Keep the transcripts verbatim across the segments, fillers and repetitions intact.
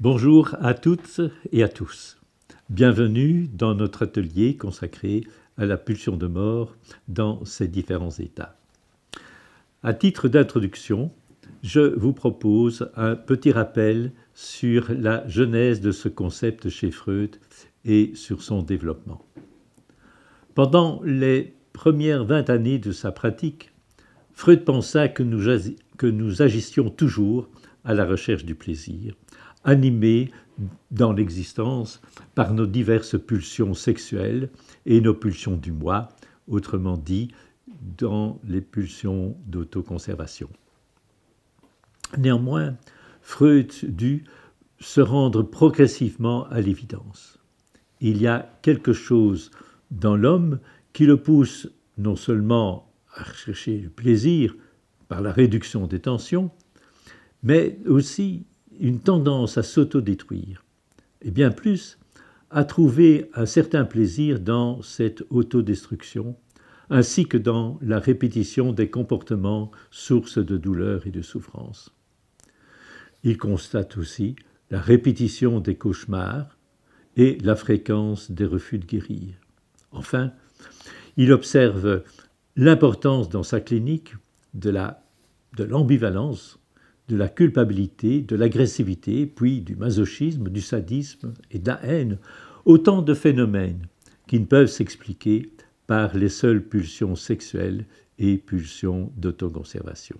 Bonjour à toutes et à tous. Bienvenue dans notre atelier consacré à la pulsion de mort dans ses différents états. À titre d'introduction, je vous propose un petit rappel sur la genèse de ce concept chez Freud et sur son développement. Pendant les premières vingt années de sa pratique, Freud pensa que nous, que nous agissions toujours à la recherche du plaisir, animés dans l'existence par nos diverses pulsions sexuelles et nos pulsions du moi, autrement dit, dans les pulsions d'autoconservation. Néanmoins, Freud dut se rendre progressivement à l'évidence. Il y a quelque chose dans l'homme qui le pousse non seulement à chercher le plaisir par la réduction des tensions, mais aussi une tendance à s'autodétruire, et bien plus, à trouver un certain plaisir dans cette autodestruction, ainsi que dans la répétition des comportements sources de douleur et de souffrance. Il constate aussi la répétition des cauchemars et la fréquence des refus de guérir. Enfin, il observe l'importance dans sa clinique de la, de l'ambivalence, de la culpabilité, de l'agressivité, puis du masochisme, du sadisme et de la haine, autant de phénomènes qui ne peuvent s'expliquer par les seules pulsions sexuelles et pulsions d'autoconservation.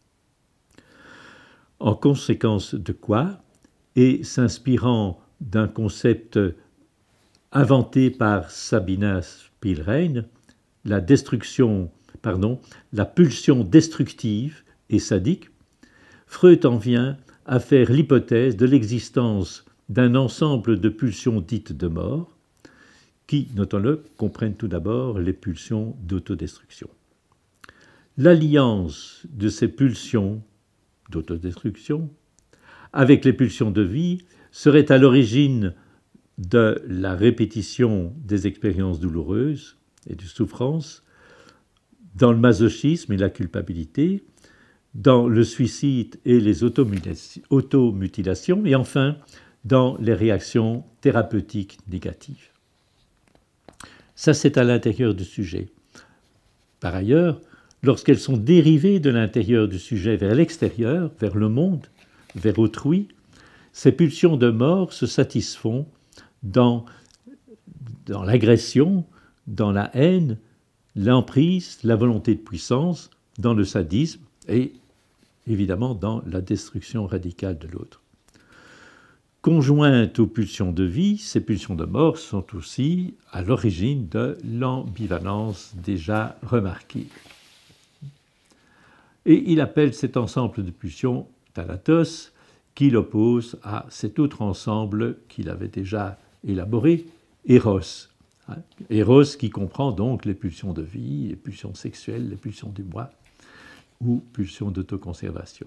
En conséquence de quoi, et s'inspirant d'un concept inventé par Sabina Spielrein, la destruction, pardon, la pulsion destructive et sadique, Freud en vient à faire l'hypothèse de l'existence d'un ensemble de pulsions dites de mort, qui, notons-le, comprennent tout d'abord les pulsions d'autodestruction. L'alliance de ces pulsions d'autodestruction avec les pulsions de vie serait à l'origine de la répétition des expériences douloureuses et de souffrances, dans le masochisme et la culpabilité, dans le suicide et les automutilations, et enfin dans les réactions thérapeutiques négatives. Ça, c'est à l'intérieur du sujet. Par ailleurs, lorsqu'elles sont dérivées de l'intérieur du sujet vers l'extérieur, vers le monde, vers autrui, ces pulsions de mort se satisfont dans, dans l'agression, dans la haine, l'emprise, la volonté de puissance, dans le sadisme et évidemment dans la destruction radicale de l'autre. Conjointes aux pulsions de vie, ces pulsions de mort sont aussi à l'origine de l'ambivalence déjà remarquée. Et il appelle cet ensemble de pulsions thanatos, qu'il oppose à cet autre ensemble qu'il avait déjà élaboré, Eros. Eros qui comprend donc les pulsions de vie, les pulsions sexuelles, les pulsions du moi, ou pulsions d'autoconservation.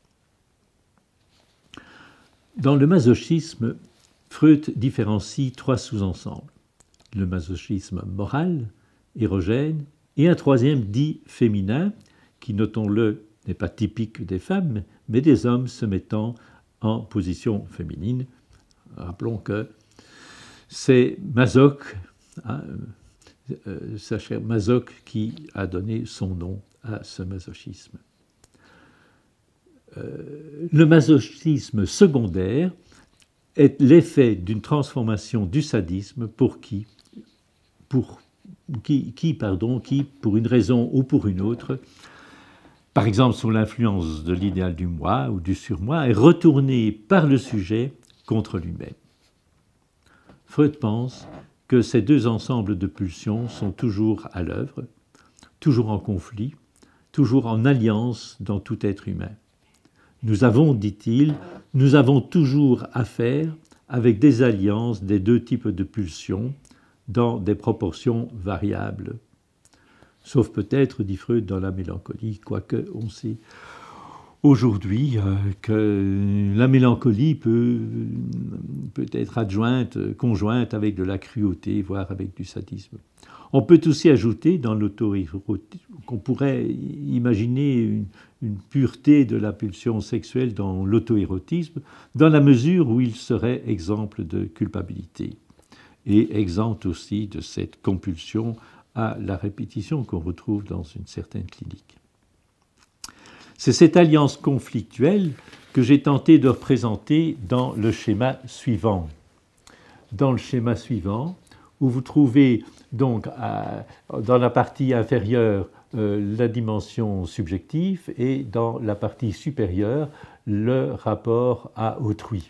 Dans le masochisme, Freud différencie trois sous-ensembles. Le masochisme moral, érogène, et un troisième dit féminin, qui, notons-le, n'est pas typique des femmes, mais des hommes se mettant en position féminine. Rappelons que c'est Masoch, hein, euh, sa chère Masoch, qui a donné son nom à ce masochisme. Euh, le masochisme secondaire est l'effet d'une transformation du sadisme pour qui, pour, qui, qui, pardon, qui, pour une raison ou pour une autre, par exemple sous l'influence de l'idéal du moi ou du surmoi, est retourné par le sujet contre lui-même. Freud pense que ces deux ensembles de pulsions sont toujours à l'œuvre, toujours en conflit, toujours en alliance dans tout être humain. Nous avons, dit-il, nous avons toujours affaire avec des alliances des deux types de pulsions dans des proportions variables. Sauf peut-être, dit Freud, dans la mélancolie, quoique on sait aujourd'hui euh, que la mélancolie peut, peut être adjointe, conjointe avec de la cruauté, voire avec du sadisme. On peut aussi ajouter dans l'auto-érotisme qu'on pourrait imaginer une, une pureté de la pulsion sexuelle dans l'auto-érotisme, dans la mesure où il serait exemple de culpabilité et exempt aussi de cette compulsion à la répétition qu'on retrouve dans une certaine clinique. C'est cette alliance conflictuelle que j'ai tenté de représenter dans le schéma suivant. Dans le schéma suivant, où vous trouvez donc à, dans la partie inférieure euh, la dimension subjective et dans la partie supérieure le rapport à autrui.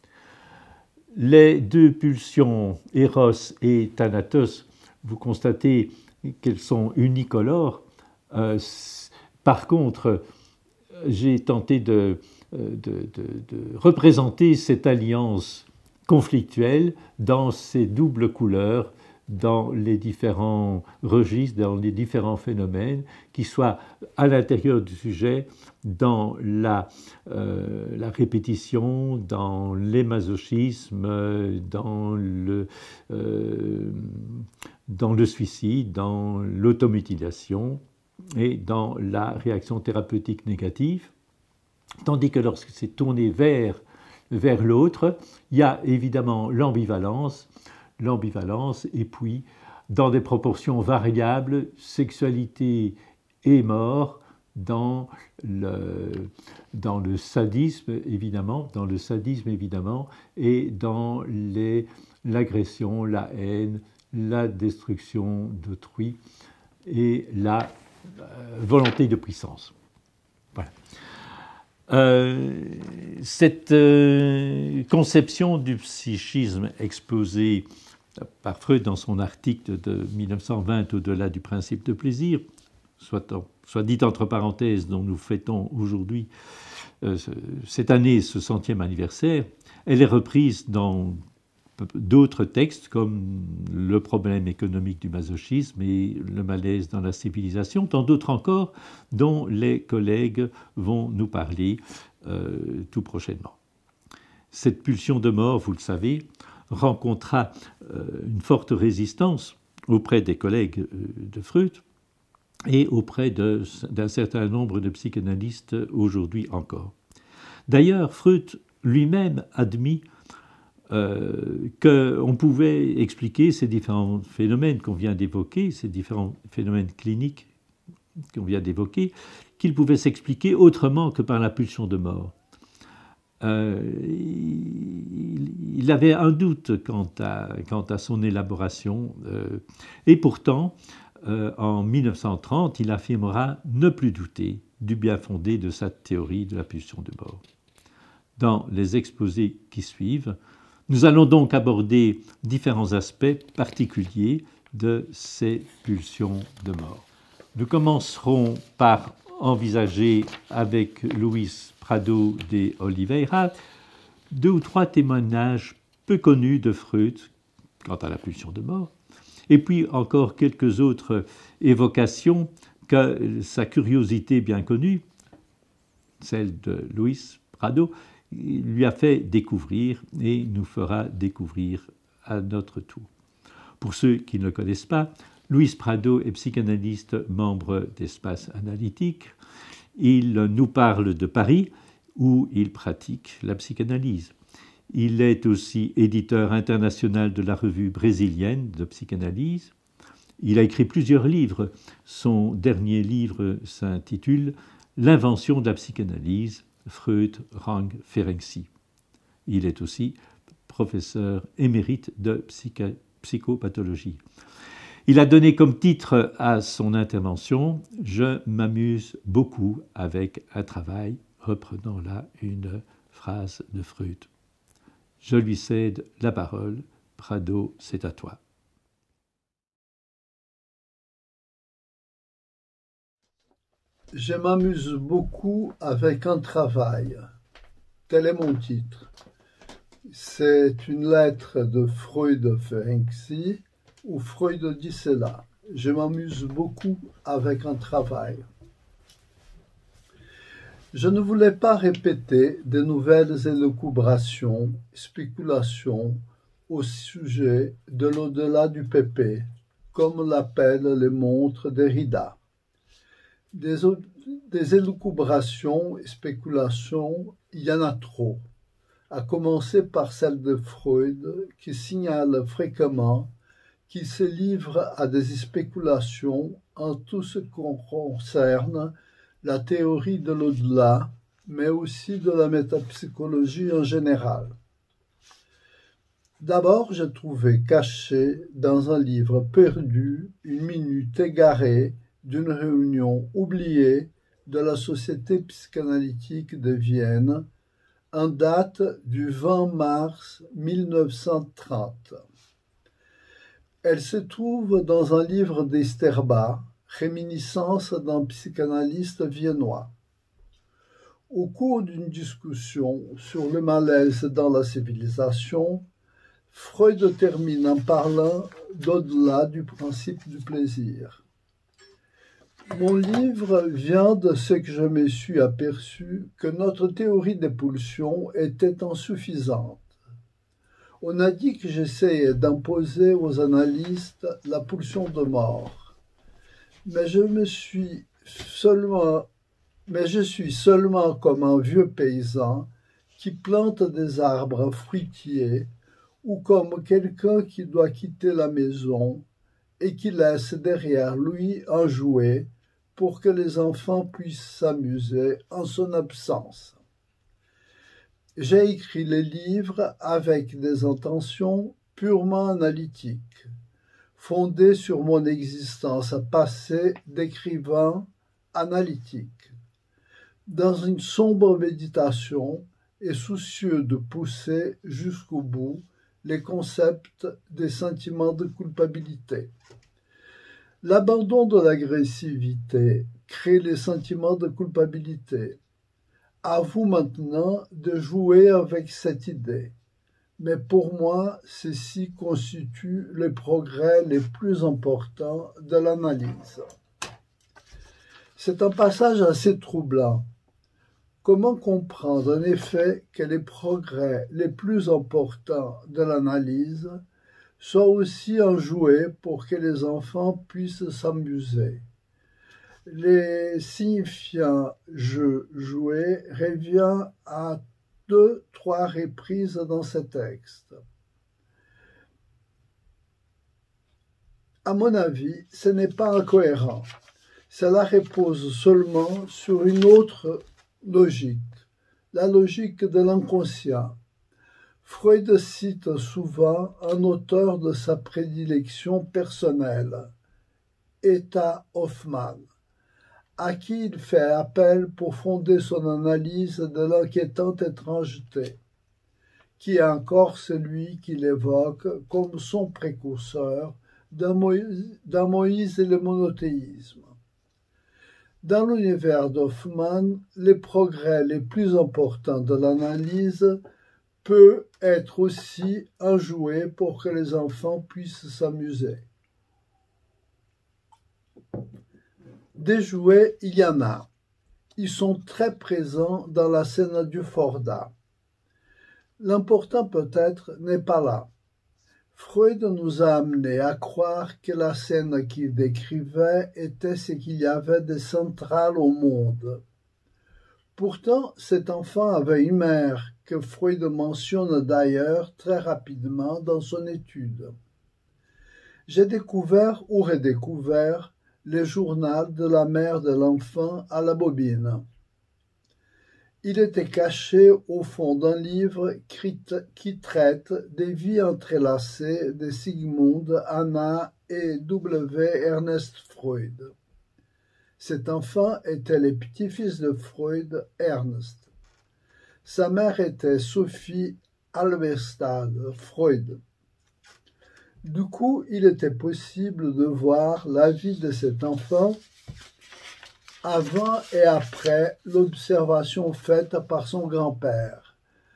Les deux pulsions Eros et Thanatos, vous constatez qu'elles sont unicolores. Euh, par contre, j'ai tenté de, de, de, de représenter cette alliance conflictuelle dans ses doubles couleurs, dans les différents registres, dans les différents phénomènes, qui soient à l'intérieur du sujet, dans la, euh, la répétition, dans les masochismes, dans le, euh, dans le suicide, dans l'automutilation et dans la réaction thérapeutique négative. Tandis que lorsque c'est tourné vers, vers l'autre, il y a évidemment l'ambivalence, l'ambivalence, et puis, dans des proportions variables, sexualité et mort, dans le, dans le sadisme, évidemment, dans le sadisme, évidemment, et dans l'agression, la haine, la destruction d'autrui et la euh, volonté de puissance. Voilà. Euh, cette euh, conception du psychisme exposée par Freud dans son article de mille neuf cent vingt au-delà du principe de plaisir, soit, en, soit dit entre parenthèses, dont nous fêtons aujourd'hui, euh, cette année, ce centième anniversaire, elle est reprise dans d'autres textes comme Le problème économique du masochisme et Le malaise dans la civilisation, tant d'autres encore dont les collègues vont nous parler euh, tout prochainement. Cette pulsion de mort, vous le savez, rencontra euh, une forte résistance auprès des collègues euh, de Freud et auprès d'un certain nombre de psychanalystes aujourd'hui encore. D'ailleurs, Freud lui-même admit euh, qu'on pouvait expliquer ces différents phénomènes qu'on vient d'évoquer, ces différents phénomènes cliniques qu'on vient d'évoquer, qu'ils pouvaient s'expliquer autrement que par la pulsion de mort. Euh, il, il avait un doute quant à, quant à son élaboration, euh, et pourtant, euh, en mille neuf cent trente, il affirmera ne plus douter du bien fondé de sa théorie de la pulsion de mort. Dans les exposés qui suivent, nous allons donc aborder différents aspects particuliers de ces pulsions de mort. Nous commencerons par envisager avec Luis Prado de Oliveira deux ou trois témoignages peu connus de Freud quant à la pulsion de mort, et puis encore quelques autres évocations que sa curiosité bien connue, celle de Luis Prado, lui a fait découvrir et nous fera découvrir à notre tour. Pour ceux qui ne le connaissent pas, Luis Prado est psychanalyste, membre d'Espace Analytique. Il nous parle de Paris, où il pratique la psychanalyse. Il est aussi éditeur international de la revue brésilienne de psychanalyse. Il a écrit plusieurs livres. Son dernier livre s'intitule « L'invention de la psychanalyse, Freud, Rang, Ferenczi ». Il est aussi professeur émérite de psych- psychopathologie. Il a donné comme titre à son intervention « Je m'amuse beaucoup avec un travail », reprenant là une phrase de Freud. Je lui cède la parole. Prado, c'est à toi. Je m'amuse beaucoup avec un travail. Tel est mon titre. C'est une lettre de Freud Ferenczi où Freud dit cela. Je m'amuse beaucoup avec un travail. Je ne voulais pas répéter de nouvelles élucubrations, spéculations au sujet de l'au-delà du pépé. comme l'appellent les montres Derrida. Des, des élucubrations et spéculations, il y en a trop, à commencer par celle de Freud, qui signale fréquemment qu'il se livre à des spéculations en tout ce qui concerne la théorie de l'au-delà, mais aussi de la métapsychologie en général. D'abord, j'ai trouvé caché dans un livre perdu une minute égarée d'une réunion oubliée de la Société psychanalytique de Vienne en date du vingt mars mille neuf cent trente. Elle se trouve dans un livre d'Esterba, Réminiscences d'un psychanalyste viennois. Au cours d'une discussion sur le malaise dans la civilisation, Freud termine en parlant d'au-delà du principe du plaisir. Mon livre vient de ce que je me suis aperçu que notre théorie des pulsions était insuffisante. On a dit que j'essayais d'imposer aux analystes la pulsion de mort, mais je me suis seulement, mais je suis seulement comme un vieux paysan qui plante des arbres fruitiers ou comme quelqu'un qui doit quitter la maison et qui laisse derrière lui un jouet pour que les enfants puissent s'amuser en son absence. J'ai écrit les livres avec des intentions purement analytiques, fondées sur mon existence passée d'écrivain analytique. Dans une sombre méditation et soucieux de pousser jusqu'au bout les concepts des sentiments de culpabilité. L'abandon de l'agressivité crée les sentiments de culpabilité. À vous maintenant de jouer avec cette idée. Mais pour moi, ceci constitue les progrès les plus importants de l'analyse. C'est un passage assez troublant. Comment comprendre en effet que les progrès les plus importants de l'analyse soient aussi un jouet pour que les enfants puissent s'amuser? Les signifiants jeu, jouet revient à deux, trois reprises dans ce texte. À mon avis, ce n'est pas incohérent. Cela repose seulement sur une autre logique, la logique de l'inconscient. Freud cite souvent un auteur de sa prédilection personnelle, Eta Hoffmann, à qui il fait appel pour fonder son analyse de l'inquiétante étrangeté, qui est encore celui qu'il évoque comme son précurseur dans Moïse, dans Moïse et le monothéisme. Dans l'univers d'Hoffmann, les progrès les plus importants de l'analyse peuvent être aussi un jouet pour que les enfants puissent s'amuser. Des jouets, il y en a. Ils sont très présents dans la scène du Fordat. L'important peut-être n'est pas là. Freud nous a amenés à croire que la scène qu'il décrivait était ce qu'il y avait de central au monde. Pourtant, cet enfant avait une mère que Freud mentionne d'ailleurs très rapidement dans son étude. J'ai découvert ou redécouvert le journal de la mère de l'enfant à la bobine. Il était caché au fond d'un livre qui traite des vies entrelacées de Sigmund, Anna et W. Ernest Freud. Cet enfant était le petit-fils de Freud, Ernst. Sa mère était Sophie Halberstadt Freud. Du coup, il était possible de voir la vie de cet enfant avant et après l'observation faite par son grand-père,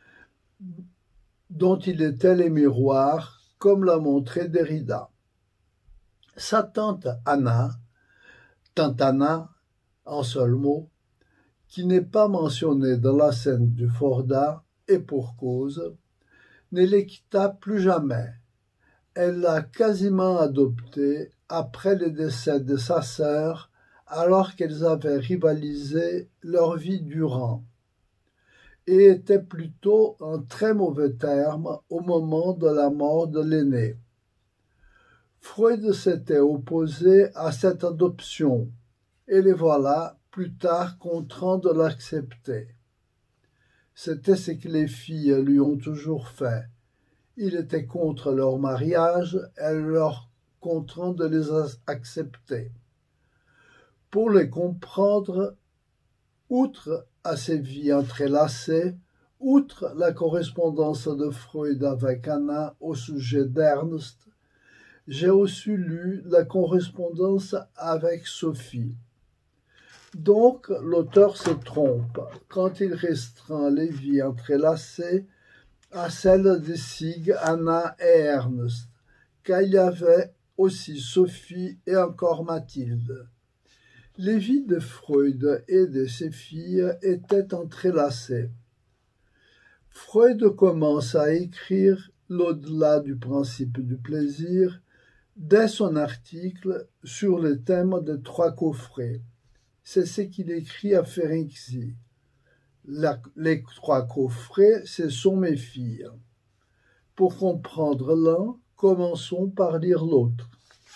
dont il était le miroir, comme l'a montré Derrida. Sa tante Anna, tante Anna, en seul mot, qui n'est pas mentionnée dans la scène du Fordat, et pour cause, ne les quitta plus jamais. Elle l'a quasiment adopté après le décès de sa sœur, alors qu'elles avaient rivalisé leur vie durant, et étaient plutôt en très mauvais termes au moment de la mort de l'aîné. Freud s'était opposé à cette adoption, et les voilà plus tard contraints de l'accepter. C'était ce que les filles lui ont toujours fait. Il était contre leur mariage et leur contraint de les accepter. Pour les comprendre, outre à ces vies entrelacées, outre la correspondance de Freud avec Anna au sujet d'Ernst, j'ai aussi lu la correspondance avec Sophie. Donc, l'auteur se trompe quand il restreint les vies entrelacées à celles de Sig, Anna et Ernst, car il y avait aussi Sophie et encore Mathilde. Les vies de Freud et de ses filles étaient entrelacées. Freud commence à écrire l'au-delà du principe du plaisir dès son article sur le thème des trois coffrets. C'est ce qu'il écrit à Ferenczi. La, les trois coffrets, ce sont mes filles. Pour comprendre l'un, commençons par lire l'autre.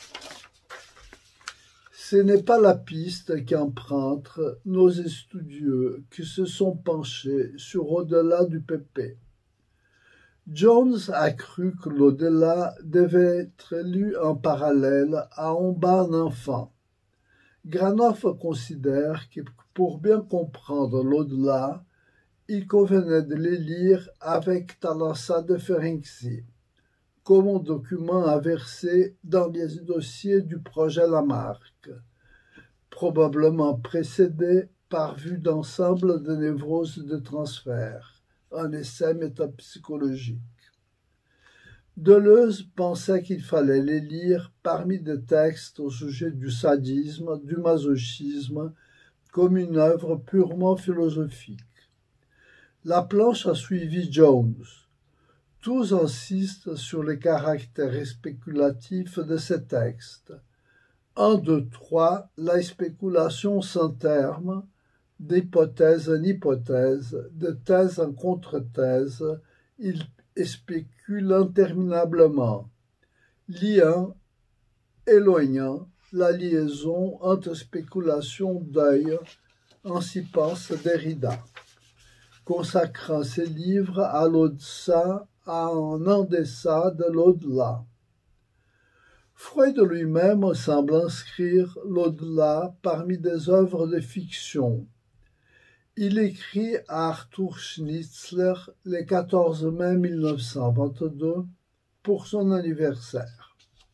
Ce n'est pas la piste qu'empruntent nos studieux qui se sont penchés sur au-delà du P P. Jones a cru que l'au-delà devait être lu en parallèle à En bas d'un enfant. Granoff considère que pour bien comprendre l'au-delà, il convenait de les lire avec Thalassa de Ferenczi, comme un document à verser dans les dossiers du projet Lamarck, probablement précédé par vue d'ensemble de névrose de transfert, un essai métapsychologique. Deleuze pensait qu'il fallait les lire parmi des textes au sujet du sadisme, du masochisme, comme une œuvre purement philosophique. Laplanche a suivi Jones. Tous insistent sur les caractères spéculatifs de ces textes. Un, deux, trois, la spéculation sans terme, d'hypothèse en hypothèse, de thèse en contre-thèse, il spécule interminablement, liant, éloignant la liaison entre spéculation d'œil, ainsi pense Derrida, consacrant ses livres à l'au-delà, à un en-deçà de l'au-delà. Freud lui-même semble inscrire l'au-delà parmi des œuvres de fiction. Il écrit à Arthur Schnitzler le quatorze mai mille neuf cent vingt-deux pour son anniversaire.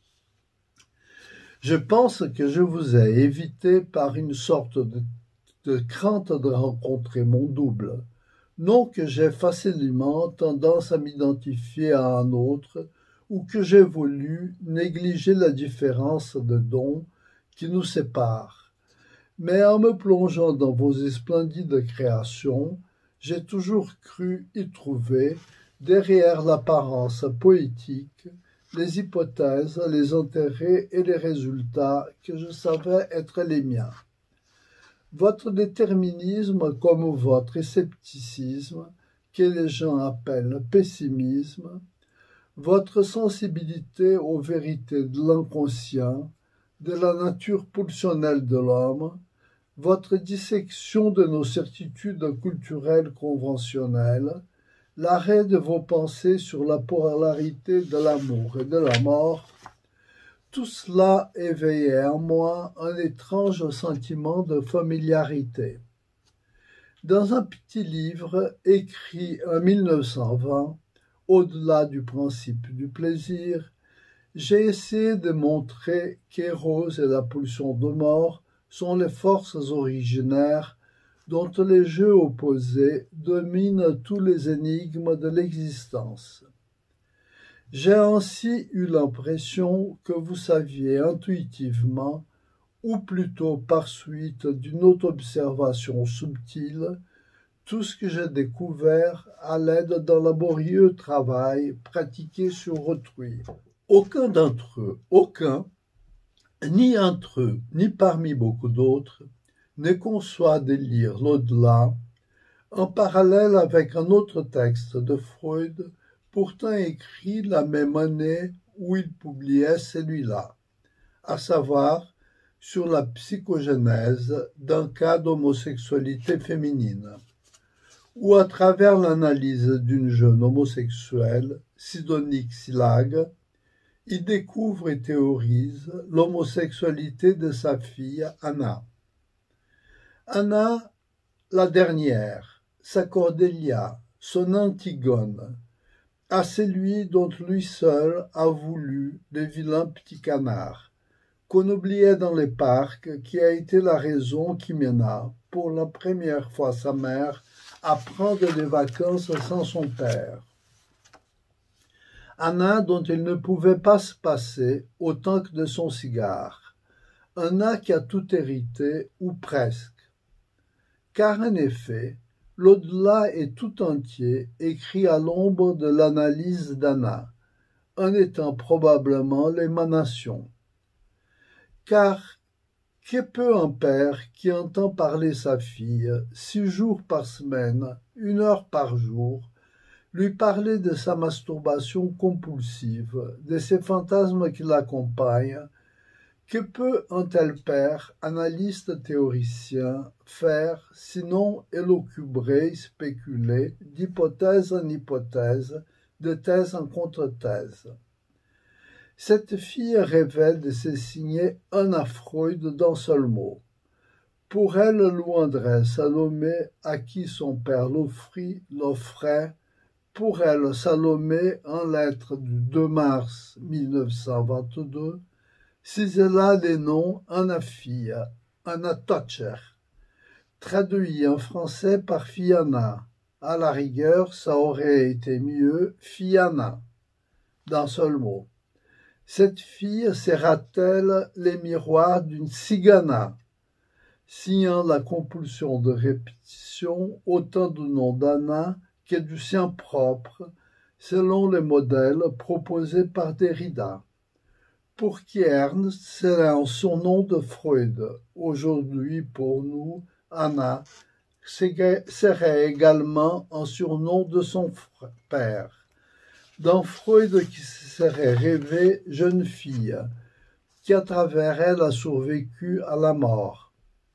Je pense que je vous ai évité par une sorte de, de crainte de rencontrer mon double, non que j'ai facilement tendance à m'identifier à un autre ou que j'ai voulu négliger la différence de dons qui nous sépare. Mais en me plongeant dans vos splendides créations, j'ai toujours cru y trouver, derrière l'apparence poétique, les hypothèses, les intérêts et les résultats que je savais être les miens. Votre déterminisme comme votre scepticisme, que les gens appellent pessimisme, votre sensibilité aux vérités de l'inconscient, de la nature pulsionnelle de l'homme, votre dissection de nos certitudes culturelles conventionnelles, l'arrêt de vos pensées sur la polarité de l'amour et de la mort, tout cela éveillait en moi un étrange sentiment de familiarité. Dans un petit livre écrit en mille neuf cent vingt, au-delà du principe du plaisir, j'ai essayé de montrer qu'Eros et la pulsion de mort sont les forces originaires dont les jeux opposés dominent tous les énigmes de l'existence. J'ai ainsi eu l'impression que vous saviez intuitivement, ou plutôt par suite d'une auto-observation subtile, tout ce que j'ai découvert à l'aide d'un laborieux travail pratiqué sur autrui. Aucun d'entre eux, aucun, Ni entre eux, ni parmi beaucoup d'autres, ne conçoit délire l'au-delà, en parallèle avec un autre texte de Freud, pourtant écrit la même année où il publiait celui-là, à savoir sur la psychogénèse d'un cas d'homosexualité féminine, où à travers l'analyse d'une jeune homosexuelle, Sidonie Xilag, il découvre et théorise l'homosexualité de sa fille Anna. Anna, la dernière, sa Cordélia, son Antigone, à celui dont lui seul a voulu les vilains petits canards, qu'on oubliait dans les parcs, qui a été la raison qui mena, pour la première fois sa mère, à prendre des vacances sans son père. Anna dont il ne pouvait pas se passer autant que de son cigare. Anna qui a tout hérité, ou presque. Car en effet, l'au-delà est tout entier écrit à l'ombre de l'analyse d'Anna, en étant probablement l'émanation. Car que peut un père qui entend parler sa fille, six jours par semaine, une heure par jour, lui parler de sa masturbation compulsive, de ses fantasmes qui l'accompagnent, que peut un tel père, analyste théoricien, faire, sinon élucubrer, spéculer, d'hypothèse en hypothèse, de thèse en contre-thèse? Cette fille révèle de se signer Anna Freud d'un seul mot. Pour elle, Louandrée Salomé, à qui son père l'offrit, l'offrait, pour elle, Salomé, en lettres du deux mars mille neuf cent vingt-deux, cisela les noms Anna fille, Anna Tocher, traduit en français par Fianna. À la rigueur, ça aurait été mieux Fianna, d'un seul mot. Cette fille sera-t-elle les miroirs d'une cigana, signant la compulsion de répétition autant du nom d'Anna que du sien propre, selon les modèles proposés par Derrida. Pour qui Ernst serait un surnom de Freud. Aujourd'hui, pour nous, Anna serait également un surnom de son père. D'un Freud qui se serait rêvé jeune fille, qui à travers elle a survécu à la mort.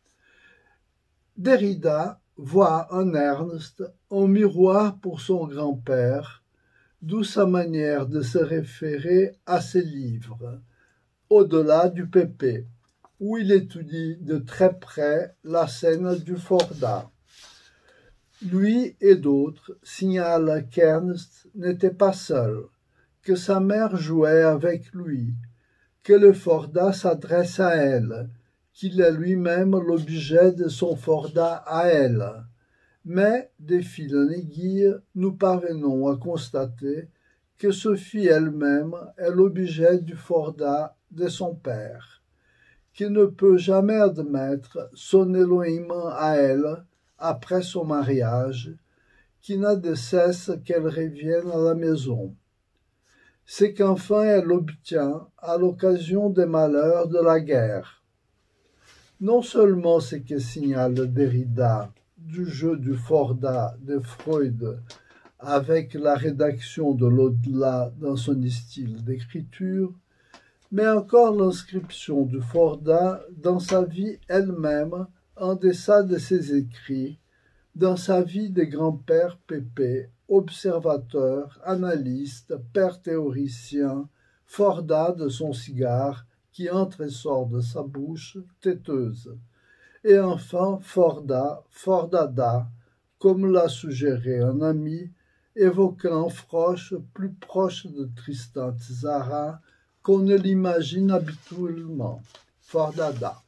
Derrida voit en Ernst un miroir pour son grand-père, d'où sa manière de se référer à ses livres, au-delà du pépé, où il étudie de très près la scène du Fordat. Lui et d'autres signalent qu'Ernst n'était pas seul, que sa mère jouait avec lui, que le Fordat s'adresse à elle, qu'il est lui-même l'objet de son Fordat à elle. Mais, de fil en aiguille, nous parvenons à constater que Sophie elle-même est l'objet du Fordat de son père, qui ne peut jamais admettre son éloignement à elle après son mariage, qui n'a de cesse qu'elle revienne à la maison. C'est qu'enfin elle obtient à l'occasion des malheurs de la guerre. Non seulement ce que signale Derrida du jeu du Fordat de Freud avec la rédaction de l'au-delà dans son style d'écriture, mais encore l'inscription du Fordat dans sa vie elle-même en deçà de ses écrits, dans sa vie de grand-père Pépé, observateur, analyste, père théoricien, Fordat de son cigare qui entre et sort de sa bouche, têteuse, et enfin Fordat, Fordada, comme l'a suggéré un ami, évoquant Froche plus proche de Tristan Tzara qu'on ne l'imagine habituellement, Fordada.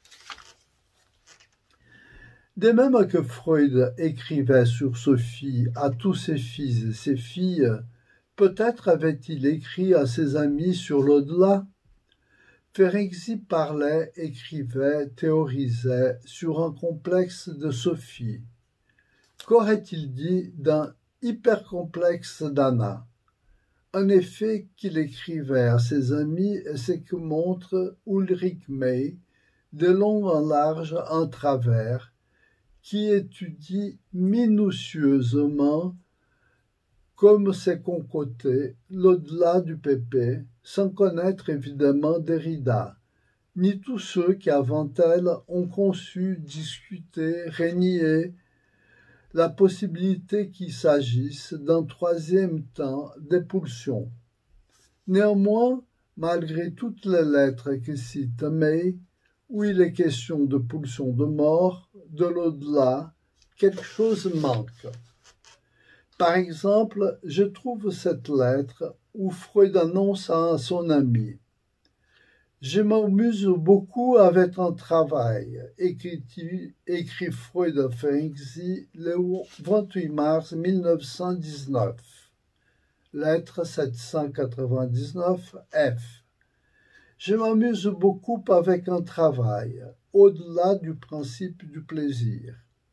De même que Freud écrivait sur Sophie à tous ses fils et ses filles, peut-être avait-il écrit à ses amis sur l'au-delà. Ferenczi parlait, écrivait, théorisait sur un complexe de Sophie. Qu'aurait-il dit d'un hypercomplexe d'Anna? Un effet qu'il écrivait à ses amis et ce que montre Ulrich May, de long en large en travers, qui étudie minutieusement, comme c'est concoté, l'au-delà du pépé, sans connaître évidemment Derrida, ni tous ceux qui avant elle ont conçu, discuté, régné la possibilité qu'il s'agisse d'un troisième temps des pulsions. Néanmoins, malgré toutes les lettres que cite May, où il est question de pulsions de mort, de l'au-delà, quelque chose manque. Par exemple, je trouve cette lettre où Freud annonce à son ami « Je m'amuse beaucoup avec un travail », écrit, écrit Freud à Ferenczi le vingt-huit mars mille neuf cent dix-neuf. Lettre sept cent quatre-vingt-dix-neuf F. Je m'amuse beaucoup avec un travail, au-delà du principe du plaisir.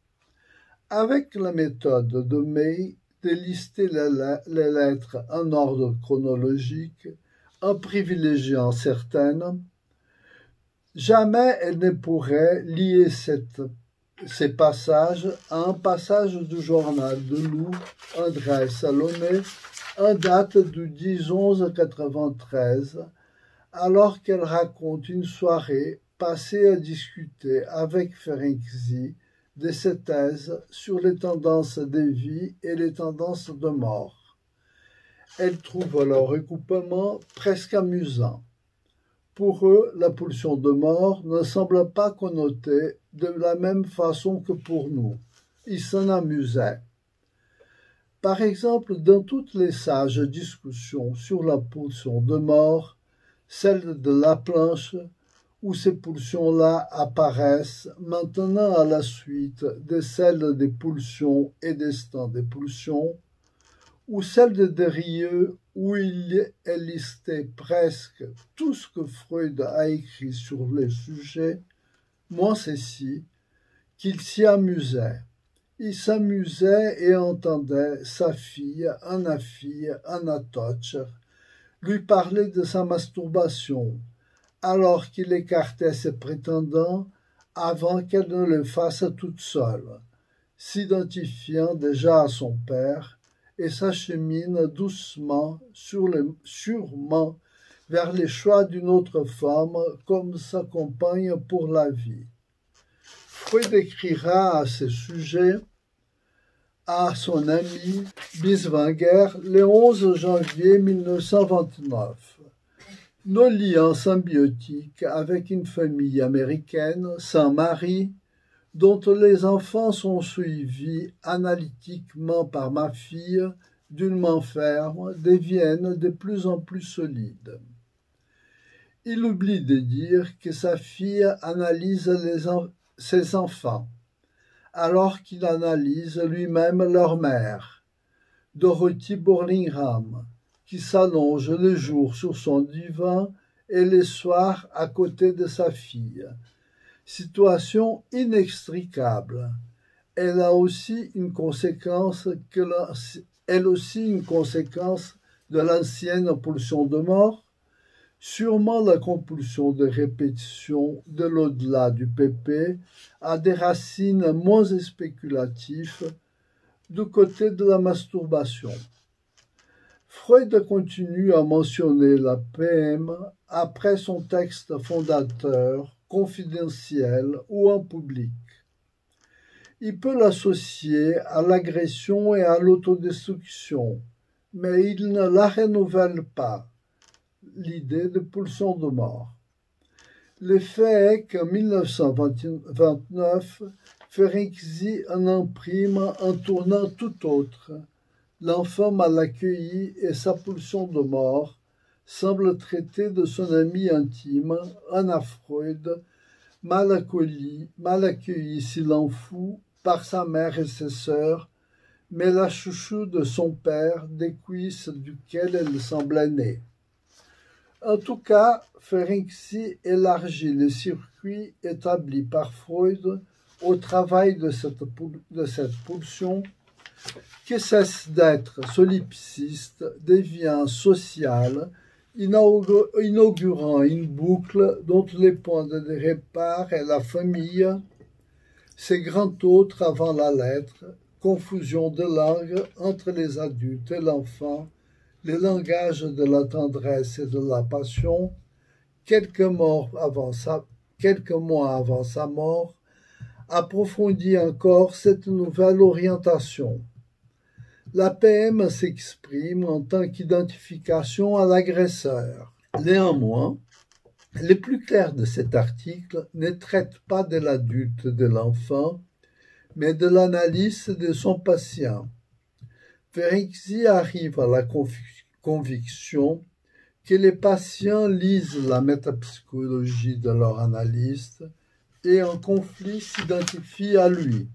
Avec la méthode de May de lister les, les lettres en ordre chronologique, en privilégiant certaines, jamais elle ne pourrait lier cette, ces passages à un passage du journal de Lou, André Salomé, en date du dix onze quatre-vingt-treize, alors qu'elle raconte une soirée passée à discuter avec Ferenczi de ses thèses sur les tendances de vie et les tendances de mort. Elle trouve leur recoupement presque amusant. Pour eux, la pulsion de mort ne semble pas connotée de la même façon que pour nous. Ils s'en amusaient. Par exemple, dans toutes les sages discussions sur la pulsion de mort, celle de Laplanche, où ces pulsions-là apparaissent maintenant à la suite de celles des pulsions et des stants des pulsions, ou celle de Derrida, où il est listé presque tout ce que Freud a écrit sur le sujet, moins ceci, qu'il s'y amusait. Il s'amusait et entendait sa fille, Anna fille, Anna Tocher, lui parler de sa masturbation, alors qu'il écartait ses prétendants avant qu'elle ne le fasse toute seule, s'identifiant déjà à son père, et s'achemine doucement, sur le, sûrement, vers les choix d'une autre femme comme sa compagne pour la vie. Freud écrira à ce sujet à son ami Binswanger le onze janvier mille neuf cent vingt-neuf. Nos liens symbiotiques avec une famille américaine sans mari, dont les enfants sont suivis analytiquement par ma fille d'une main ferme, deviennent de plus en plus solides. Il oublie de dire que sa fille analyse les en- ses enfants, alors qu'il analyse lui-même leur mère, Dorothy Burlingham, qui s'allonge le jour sur son divan et le soir à côté de sa fille. Situation inextricable. Elle a aussi une conséquence que la, elle aussi une conséquence de l'ancienne pulsion de mort, sûrement la compulsion de répétition de l'au-delà du pépé a des racines moins spéculatives du côté de la masturbation. Freud continue à mentionner la P M après son texte fondateur, confidentiel ou en public. Il peut l'associer à l'agression et à l'autodestruction, mais il ne la renouvelle pas, l'idée de pulsion de mort. Le fait est qu'en mille neuf cent vingt-neuf, Ferenczi en imprime un tournant tout autre. L'enfant mal accueilli et sa pulsion de mort semblent traiter de son ami intime, Anna Freud, mal accueilli, mal accueilli s'il en fout, par sa mère et ses sœurs, mais la chouchou de son père, des cuisses duquel elle semblait née. En tout cas, Ferenczi élargit les circuits établis par Freud au travail de cette, de cette pulsion, qui cesse d'être solipsiste, devient social, inaugurant une boucle dont les points de départ est la famille, ses grands autres avant la lettre, confusion de langue entre les adultes et l'enfant, les langages de la tendresse et de la passion, quelques, morts avant sa, quelques mois avant sa mort, approfondit encore cette nouvelle orientation. La P M s'exprime en tant qu'identification à l'agresseur. Néanmoins, le plus clair de cet article ne traite pas de l'adulte de l'enfant, mais de l'analyse de son patient. Ferenczi arrive à la conviction que les patients lisent la métapsychologie de leur analyste et en conflit s'identifient à lui.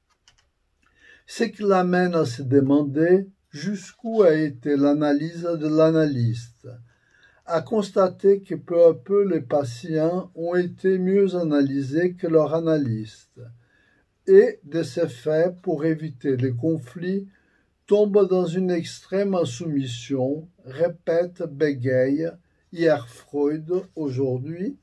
Ce qui l'amène à se demander jusqu'où a été l'analyse de l'analyste, à constater que peu à peu les patients ont été mieux analysés que leur analyste, et de ce fait, pour éviter les conflits, tombe dans une extrême insoumission, répète, bégaye, hier Freud, aujourd'hui.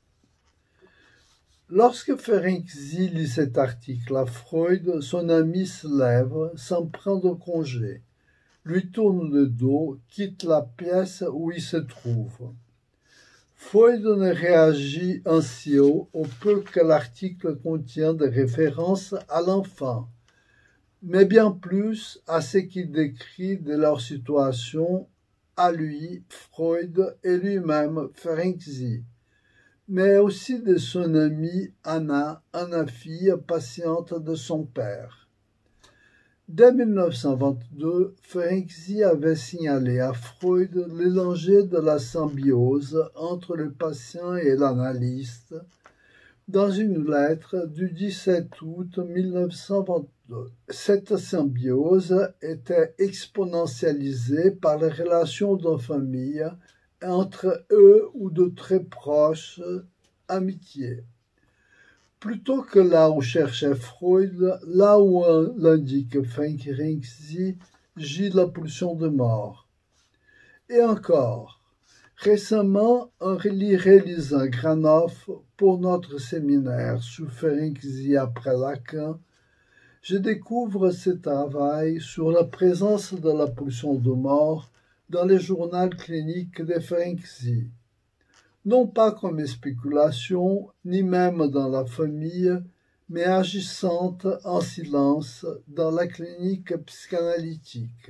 Lorsque Ferenczi lit cet article à Freud, son ami se lève sans prendre congé, lui tourne le dos, quitte la pièce où il se trouve. Freud ne réagit ainsi au, au peu que l'article contient de références à l'enfant, mais bien plus à ce qu'il décrit de leur situation à lui, Freud, et lui-même, Ferenczi, mais aussi de son amie Anna, Anna fille patiente de son père. Dès mille neuf cent vingt-deux, Ferenczi avait signalé à Freud le danger de la symbiose entre le patient et l'analyste dans une lettre du dix-sept août mille neuf cent vingt-deux. Cette symbiose était exponentialisée par les relations de famille entre eux ou de très proches amitiés. Plutôt que là où cherchait Freud, là où l'indique Ferenczi, gît la pulsion de mort. Et encore, récemment, en réalisant Granoff pour notre séminaire sur Ferenczi après Lacan, je découvre ce travail sur la présence de la pulsion de mort dans les journaux cliniques de Ferenczi, non pas comme spéculation, ni même dans la famille, mais agissante en silence dans la clinique psychanalytique.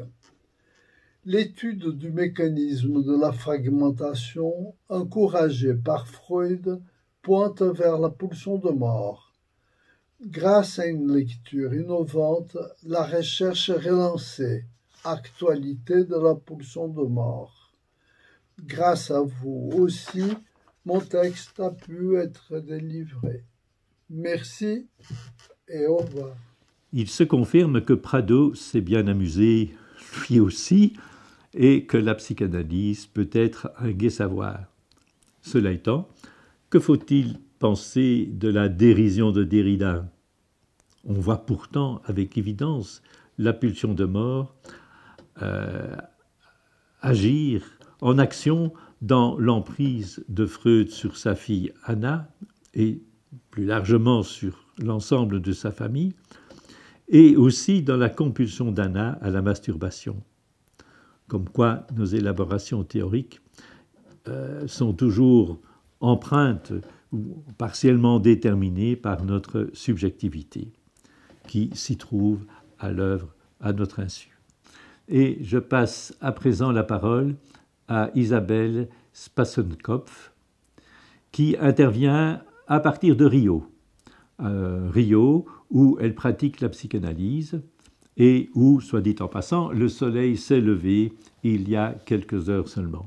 L'étude du mécanisme de la fragmentation, encouragée par Freud, pointe vers la pulsion de mort. Grâce à une lecture innovante, la recherche est relancée. Actualité de la pulsion de mort. Grâce à vous aussi, mon texte a pu être délivré. Merci et au revoir. Il se confirme que Prado s'est bien amusé, lui aussi, et que la psychanalyse peut être un gai savoir. Cela étant, que faut-il penser de la dérision de Derrida? On voit pourtant avec évidence la pulsion de mort euh, agir en action dans l'emprise de Freud sur sa fille Anna et plus largement sur l'ensemble de sa famille, et aussi dans la compulsion d'Anna à la masturbation. Comme quoi nos élaborations théoriques euh, sont toujours empreintes ou partiellement déterminées par notre subjectivité, qui s'y trouve à l'œuvre à notre insu. Et je passe à présent la parole à Isabelle Spassenkopf, qui intervient à partir de Rio. Euh, Rio, où elle pratique la psychanalyse et où, soit dit en passant, le soleil s'est levé il y a quelques heures seulement.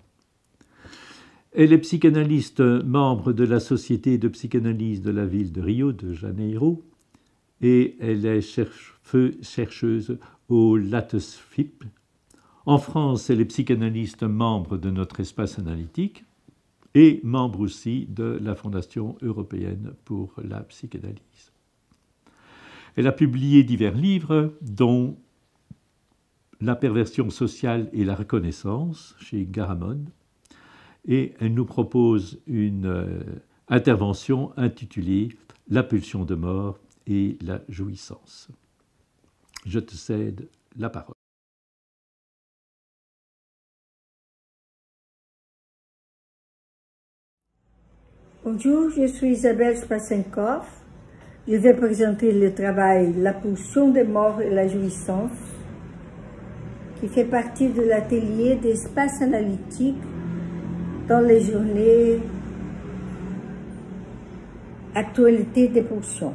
Elle est psychanalyste, membre de la Société de psychanalyse de la ville de Rio de Janeiro, et elle est cherche, chercheuse au LATESFIP. En France, elle est psychanalyste membre de notre espace analytique et membre aussi de la Fondation européenne pour la psychanalyse. Elle a publié divers livres, dont La perversion sociale et la reconnaissance chez Garamond. Et elle nous propose une euh, intervention intitulée « La pulsion de mort et la jouissance ». Je te cède la parole. Bonjour, je suis Isabelle Spasenkov. Je vais présenter le travail « La pulsion de mort et la jouissance » qui fait partie de l'atelier d'espace analytique dans les journées actualité des pulsions.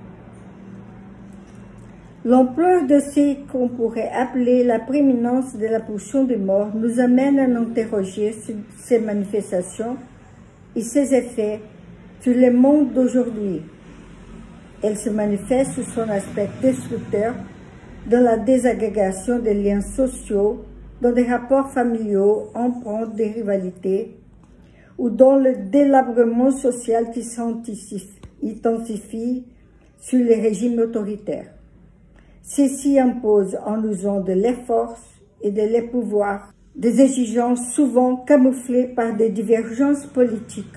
L'ampleur de ce qu'on pourrait appeler la prééminence de la pulsion de mort nous amène à nous interroger sur ces manifestations et ses effets sur le monde d'aujourd'hui. Elle se manifeste sous son aspect destructeur dans la désagrégation des liens sociaux, dans des rapports familiaux empreints de rivalités ou dans le délabrement social qui s'intensifie sur les régimes autoritaires. Ceci impose en usant de les forces et de les pouvoirs, des exigences souvent camouflées par des divergences politiques,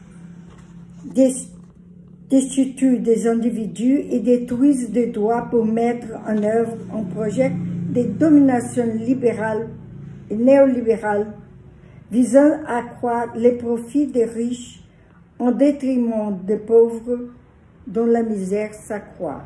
destituent des individus et détruisent des droits pour mettre en œuvre un projet de domination libérale et néolibérale visant à accroître les profits des riches en détriment des pauvres dont la misère s'accroît.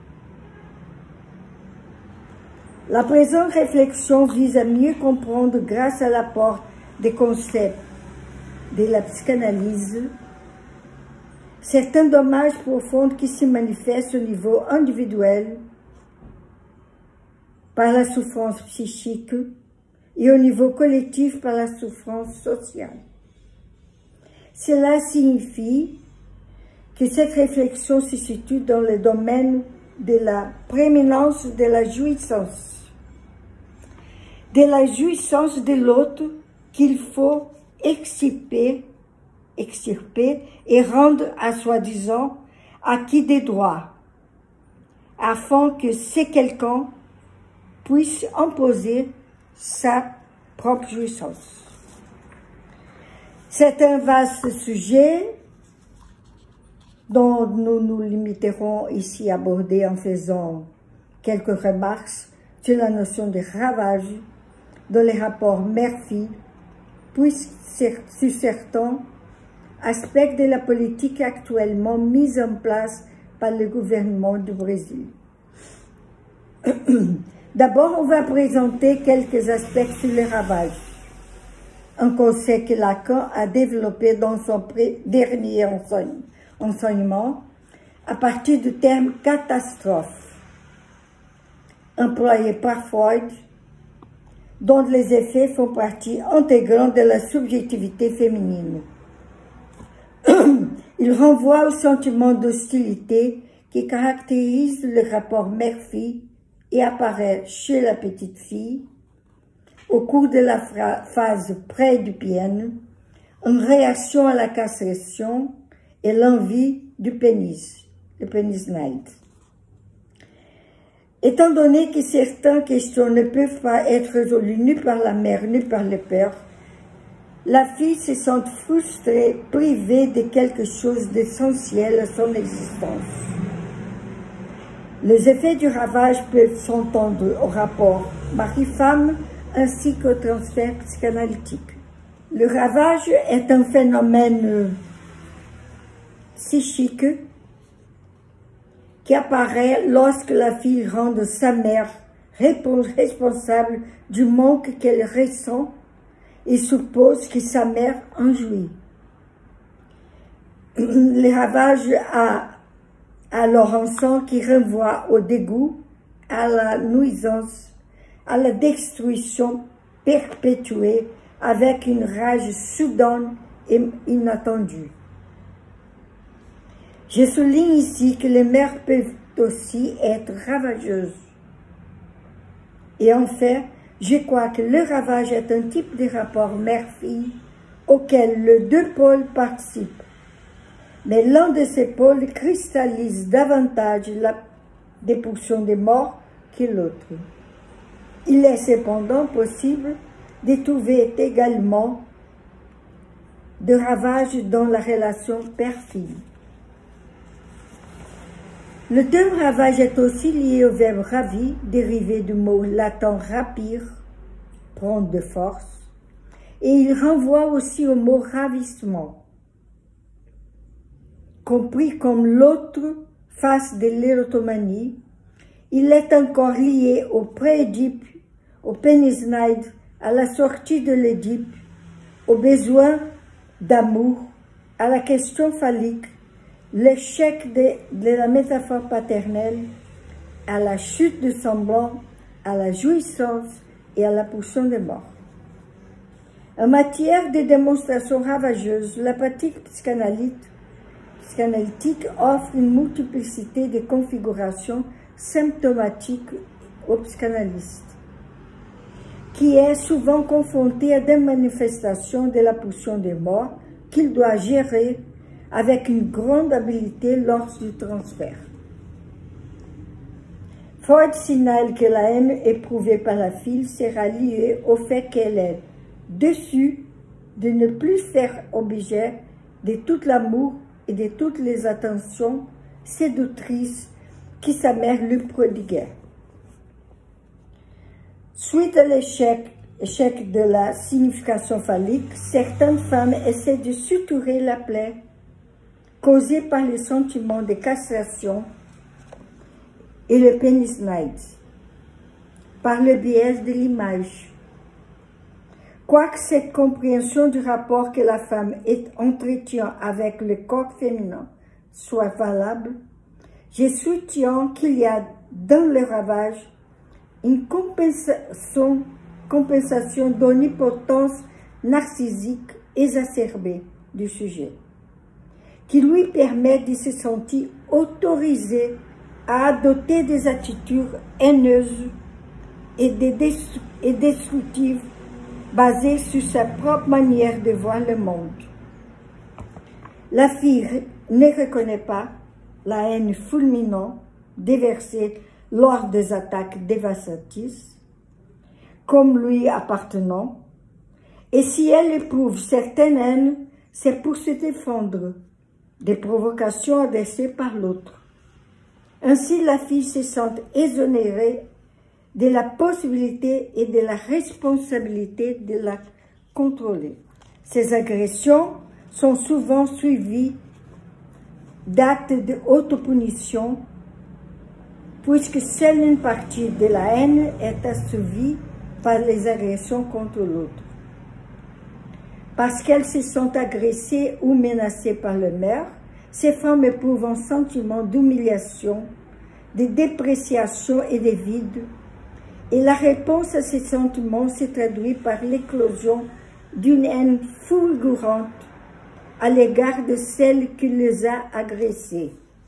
La présente réflexion vise à mieux comprendre, grâce à l'apport des concepts de la psychanalyse, certains dommages profonds qui se manifestent au niveau individuel par la souffrance psychique et au niveau collectif par la souffrance sociale. Cela signifie que cette réflexion se situe dans le domaine de la prééminence de la jouissance, de la jouissance de l'autre qu'il faut extirper, extirper et rendre à soi-disant acquis des droits, afin que ce quelqu'un puisse imposer sa propre jouissance. C'est un vaste sujet dont nous nous limiterons ici à aborder en faisant quelques remarques sur la notion de ravage dans les rapports mère-fille, puis sur certains aspects de la politique actuellement mise en place par le gouvernement du Brésil. D'abord, on va présenter quelques aspects sur le ravage, un concept que Lacan a développé dans son dernier enseignement à partir du terme catastrophe, employé par Freud, dont les effets font partie intégrante de la subjectivité féminine. Il renvoie au sentiment d'hostilité qui caractérise le rapport mère-fille et apparaît chez la petite fille au cours de la phase pré-édipienne, en réaction à la castration et l'envie du pénis, le pénis night. Étant donné que certaines questions ne peuvent pas être résolues ni par la mère ni par le père, la fille se sent frustrée, privée de quelque chose d'essentiel à son existence. Les effets du ravage peuvent s'entendre au rapport mari-femme ainsi qu'au transfert psychanalytique. Le ravage est un phénomène psychique qui apparaît lorsque la fille rend sa mère responsable du manque qu'elle ressent et suppose que sa mère en jouit. Le ravage a alors un sens qui renvoie au dégoût, à la nuisance, à la destruction perpétuée avec une rage soudaine et inattendue. Je souligne ici que les mères peuvent aussi être ravageuses. Et enfin, je crois que le ravage est un type de rapport mère-fille auquel les deux pôles participent. Mais l'un de ces pôles cristallise davantage la des pulsions de mort que l'autre. Il est cependant possible de trouver également de ravages dans la relation père-fille. Le terme ravage est aussi lié au verbe ravi, dérivé du mot latin rapir, prendre de force, et il renvoie aussi au mot ravissement, compris comme l'autre face de l'érotomanie. Il est encore lié au pré-Édipe, au pénisnaïde, à la sortie de l'Édipe, au besoin d'amour, à la question phallique, l'échec de, de la métaphore paternelle, à la chute de semblant, à la jouissance et à la pulsion de mort. En matière de démonstration ravageuse, la pratique psychanalytique, psychanalytique offre une multiplicité de configurations symptomatiques aux psychanalystes, qui est souvent confronté à des manifestations de la pulsion de mort qu'il doit gérer avec une grande habileté lors du transfert. Freud signale que la haine éprouvée par la fille sera liée au fait qu'elle est déçue de ne plus faire objet de tout l'amour et de toutes les attentions séductrices qui sa mère lui prodiguait. Suite à l'échec échec de la signification phallique, certaines femmes essaient de suturer la plaie causée par les sentiments de castration et le pénisnaïde, par le biais de l'image. Quoique cette compréhension du rapport que la femme entretient avec le corps féminin soit valable, je soutiens qu'il y a dans le ravage une compensation, compensation d'omnipotence narcissique exacerbée du sujet, qui lui permet de se sentir autorisé à adopter des attitudes haineuses et destructives basées sur sa propre manière de voir le monde. La fille ne reconnaît pas la haine fulminante déversée lors des attaques dévastatrices comme lui appartenant, et si elle éprouve certaine haine, c'est pour se défendre des provocations adressées par l'autre. Ainsi, la fille se sent exonérée de la possibilité et de la responsabilité de la contrôler. Ces agressions sont souvent suivies d'actes de autopunition, puisque seule une partie de la haine est assouvie par les agressions contre l'autre. Parce qu'elles se sont agressées ou menacées par le maire, ces femmes éprouvent un sentiment d'humiliation, de dépréciation et de vide, et la réponse à ces sentiments se traduit par l'éclosion d'une haine fulgurante à l'égard de celle qui les a agressées.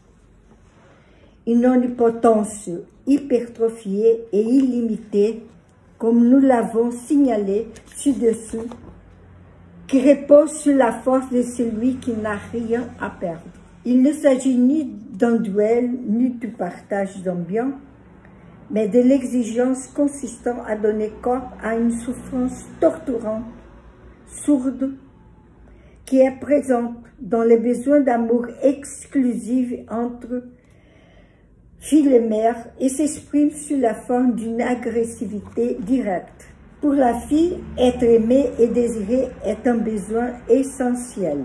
Une omnipotence hypertrophiée et illimitée, comme nous l'avons signalé ci-dessous, qui repose sur la force de celui qui n'a rien à perdre. Il ne s'agit ni d'un duel, ni du partage d'un bien, mais de l'exigence consistant à donner corps à une souffrance torturante, sourde, qui est présente dans les besoins d'amour exclusif entre fille et mère et s'exprime sous la forme d'une agressivité directe. Pour la fille, être aimée et désirée est un besoin essentiel.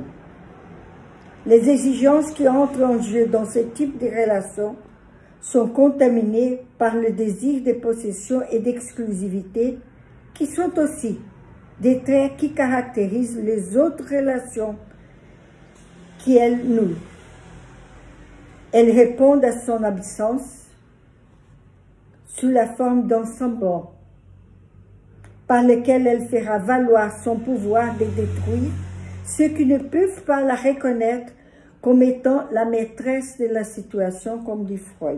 Les exigences qui entrent en jeu dans ce type de relation sont contaminées par le désir de possession et d'exclusivité, qui sont aussi des traits qui caractérisent les autres relations qui elles nouent. Elles répondent à son absence sous la forme d'un semblant, par lequel elle fera valoir son pouvoir de détruire ceux qui ne peuvent pas la reconnaître comme étant la maîtresse de la situation, comme dit Freud.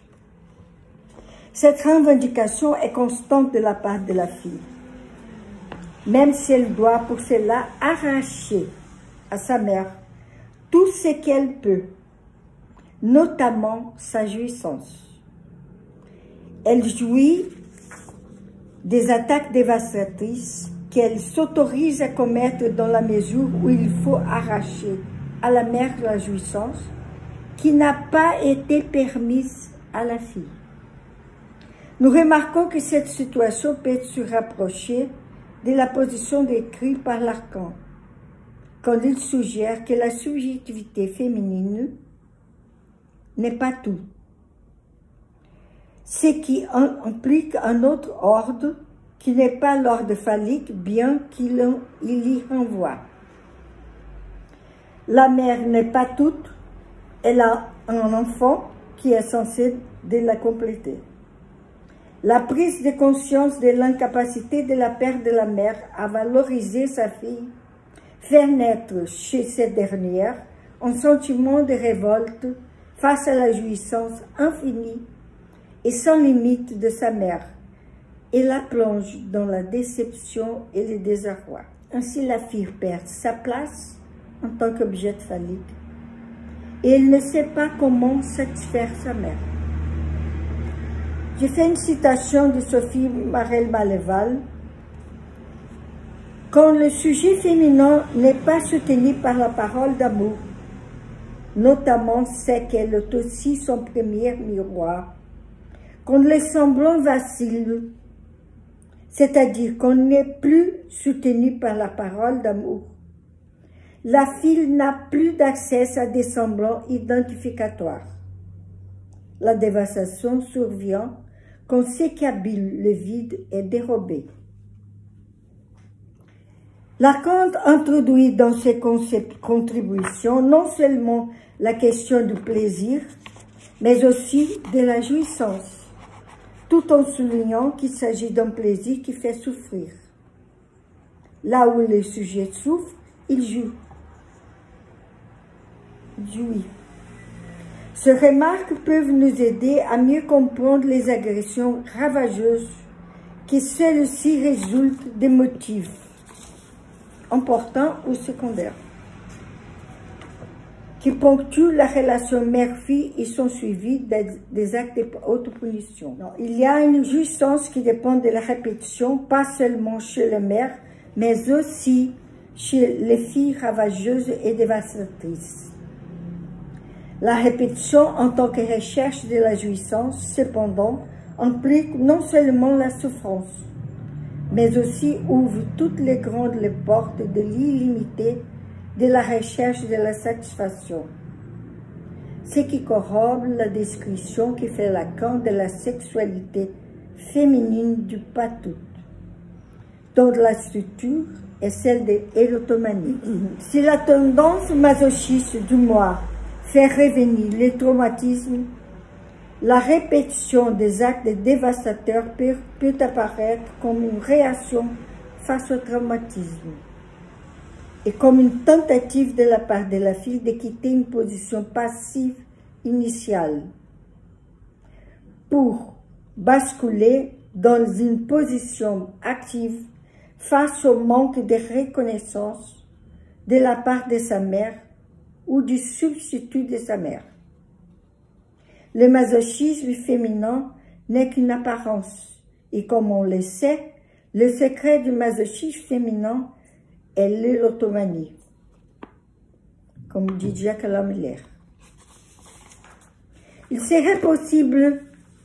Cette revendication est constante de la part de la fille, même si elle doit pour cela arracher à sa mère tout ce qu'elle peut, notamment sa jouissance. Elle jouit des attaques dévastatrices qu'elle s'autorise à commettre dans la mesure où il faut arracher à la mère la jouissance qui n'a pas été permise à la fille. Nous remarquons que cette situation peut se rapprocher de la position décrite par Lacan, quand il suggère que la subjectivité féminine n'est pas tout, ce qui implique un autre ordre qui n'est pas l'ordre phallique, bien qu'il y renvoie. La mère n'est pas toute, elle a un enfant qui est censé de la compléter. La prise de conscience de l'incapacité de la père de la mère à valoriser sa fille fait naître chez cette dernière un sentiment de révolte face à la jouissance infinie et sans limite de sa mère, et la plonge dans la déception et le désarroi. Ainsi, la fille perd sa place en tant qu'objet phallique, et elle ne sait pas comment satisfaire sa mère. J'ai fait une citation de Sophie Marel-Maleval. Quand le sujet féminin n'est pas soutenu par la parole d'amour, notamment c'est qu'elle est aussi son premier miroir, quand les semblants vacillent, c'est-à-dire qu'on n'est plus soutenu par la parole d'amour, la fille n'a plus d'accès à des semblants identificatoires. La dévastation survient quand ce qui habille le vide est dérobé. Lacan introduit dans ses concepts contributions non seulement la question du plaisir, mais aussi de la jouissance, tout en soulignant qu'il s'agit d'un plaisir qui fait souffrir. Là où le sujet souffre, il joue. Jouit. Ces remarques peuvent nous aider à mieux comprendre les agressions ravageuses qui celles-ci résultent des motifs importants ou secondaires qui ponctuent la relation mère-fille et sont suivis des, des actes d'autopunition. Il y a une jouissance qui dépend de la répétition, pas seulement chez les mères, mais aussi chez les filles ravageuses et dévastatrices. La répétition en tant que recherche de la jouissance, cependant, implique non seulement la souffrance, mais aussi ouvre toutes les grandes les portes de l'illimité de la recherche de la satisfaction. Ce qui corrobore la description qui fait Lacan de la sexualité féminine du pas tout, dont la structure est celle de l'érotomanie. Si la tendance masochiste du moi fait revenir les traumatismes, la répétition des actes dévastateurs peut, peut apparaître comme une réaction face au traumatisme et comme une tentative de la part de la fille de quitter une position passive initiale pour basculer dans une position active face au manque de reconnaissance de la part de sa mère ou du substitut de sa mère. Le masochisme féminin n'est qu'une apparence, et comme on le sait, le secret du masochisme féminin est l'érotomanie, comme dit Jacques Lamillère. Il serait possible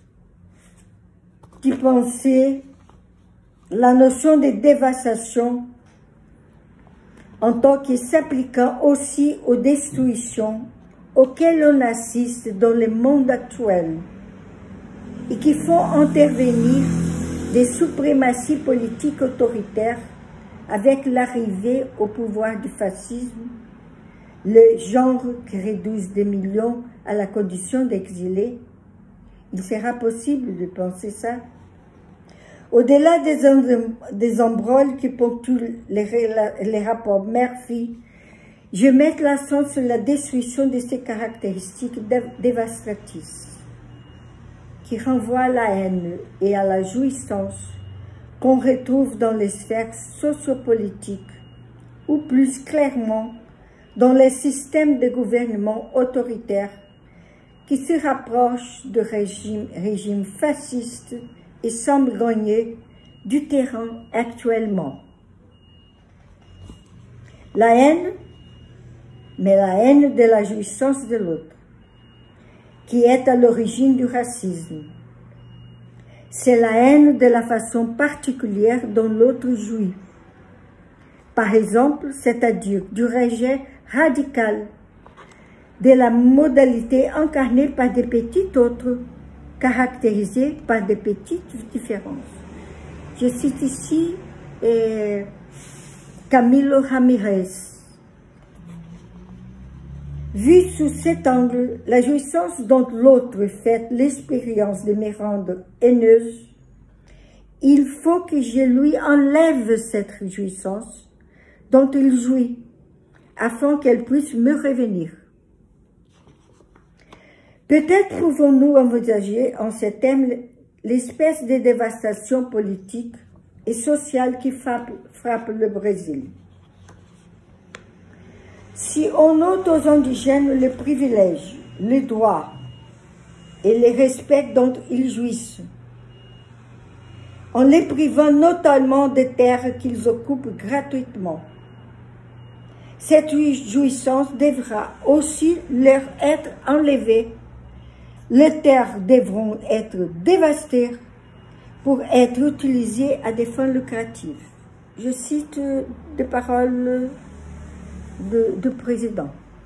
d'y penser la notion de dévastation en tant que s'appliquant aussi aux destructions auxquelles on assiste dans le monde actuel et qui font intervenir des suprématies politiques autoritaires avec l'arrivée au pouvoir du fascisme, le genre qui réduit des millions à la condition d'exilés. Il sera possible de penser ça. Au-delà des, des embrouilles qui ponctuent les, les rapports mère-fille, je mets l'accent sur la destruction de ces caractéristiques dévastatrices qui renvoient à la haine et à la jouissance qu'on retrouve dans les sphères sociopolitiques ou plus clairement dans les systèmes de gouvernement autoritaires qui se rapprochent de régimes, régimes fascistes et semblent gagner du terrain actuellement. La haine, mais la haine de la jouissance de l'autre, qui est à l'origine du racisme. C'est la haine de la façon particulière dont l'autre jouit. Par exemple, c'est-à-dire du rejet radical de la modalité incarnée par des petits autres, caractérisés par des petites différences. Je cite ici eh, Camilo Ramirez. Vu sous cet angle, la jouissance dont l'autre fait l'expérience de me rendre haineuse, il faut que je lui enlève cette jouissance dont il jouit, afin qu'elle puisse me revenir. Peut-être pouvons-nous envisager en ces termes l'espèce de dévastation politique et sociale qui frappe, frappe le Brésil. Si on ôte aux indigènes les privilèges, les droits et les respects dont ils jouissent, en les privant notamment des terres qu'ils occupent gratuitement, cette jouissance devra aussi leur être enlevée. Les terres devront être dévastées pour être utilisées à des fins lucratives. Je cite des paroles de, du président.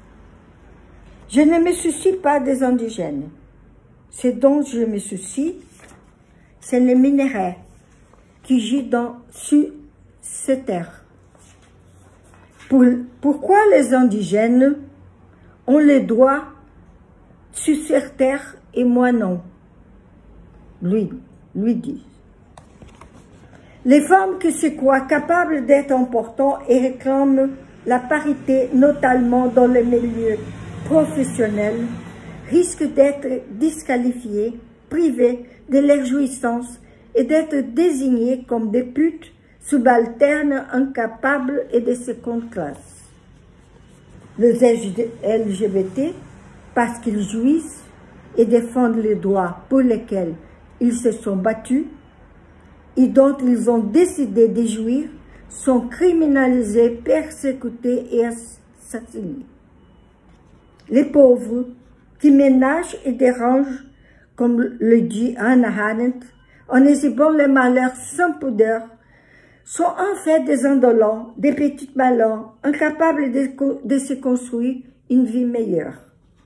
Je ne me soucie pas des indigènes. Ce dont je me soucie, c'est les minéraux qui gisent dans, sur ces terres. Pour, pourquoi les indigènes ont les droits sur ces terres et moi non? Lui, lui dit. Les femmes qui se croient capables d'être importantes et réclament la parité, notamment dans les milieux professionnels, risquent d'être disqualifiées, privées de leur jouissance et d'être désignées comme des putes subalternes, incapables et de seconde classe. Les L G B T, parce qu'ils jouissent et défendent les droits pour lesquels ils se sont battus et dont ils ont décidé de jouir, sont criminalisés, persécutés et assassinés. Les pauvres, qui ménagent et dérangent, comme le dit Hannah Arendt, en exhibant les malheurs sans pudeur, sont en fait des indolents, des petits malins, incapables de, de se construire une vie meilleure.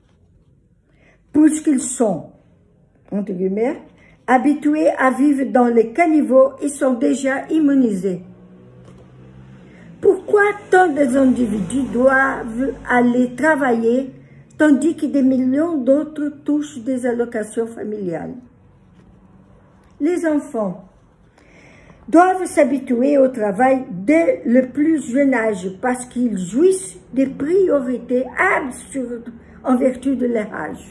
Puisqu'ils sont, entre guillemets, habitués à vivre dans les caniveaux, ils sont déjà immunisés. Pourquoi tant d'individus doivent aller travailler tandis que des millions d'autres touchent des allocations familiales? Les enfants doivent s'habituer au travail dès le plus jeune âge parce qu'ils jouissent des priorités absurdes en vertu de leur âge.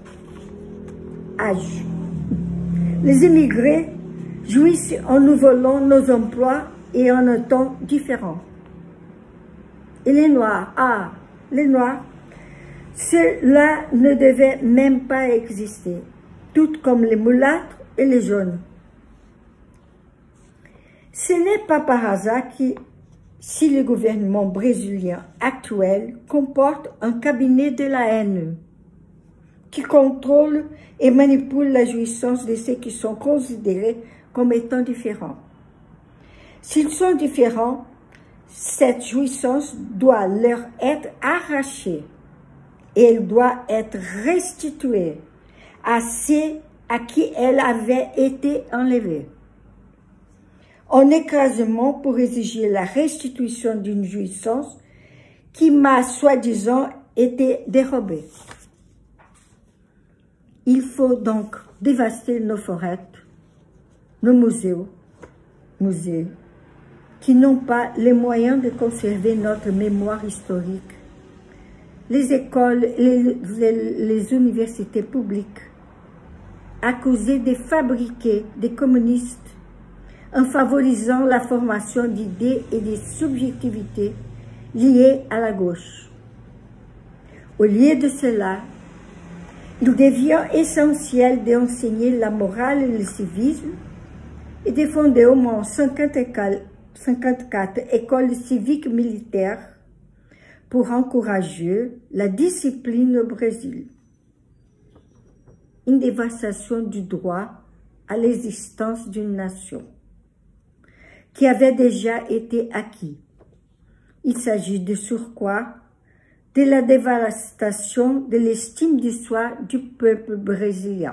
âge. Les immigrés jouissent en nous volant nos emplois et en un temps différent. Et les Noirs, ah, les Noirs, cela ne devait même pas exister, tout comme les mulâtres et les jaunes. Ce n'est pas par hasard que, si le gouvernement brésilien actuel comporte un cabinet de la haine, qui contrôle et manipule la jouissance de ceux qui sont considérés comme étant différents. S'ils sont différents, cette jouissance doit leur être arrachée et elle doit être restituée à ceux à qui elle avait été enlevée. En écrasement pour exiger la restitution d'une jouissance qui m'a soi-disant été dérobée. Il faut donc dévaster nos forêts, nos musées, musées qui n'ont pas les moyens de conserver notre mémoire historique, les écoles et les, les, les universités publiques, accusées de fabriquer des communistes en favorisant la formation d'idées et de subjectivités liées à la gauche. Au lieu de cela, il devient essentiel d'enseigner la morale et le civisme et de fonder au moins cinquante-quatre écoles civiques militaires pour encourager la discipline au Brésil. Une dévastation du droit à l'existence d'une nation qui avait déjà été acquis. Il s'agit de surcroît de la dévastation de l'estime de soi du peuple brésilien.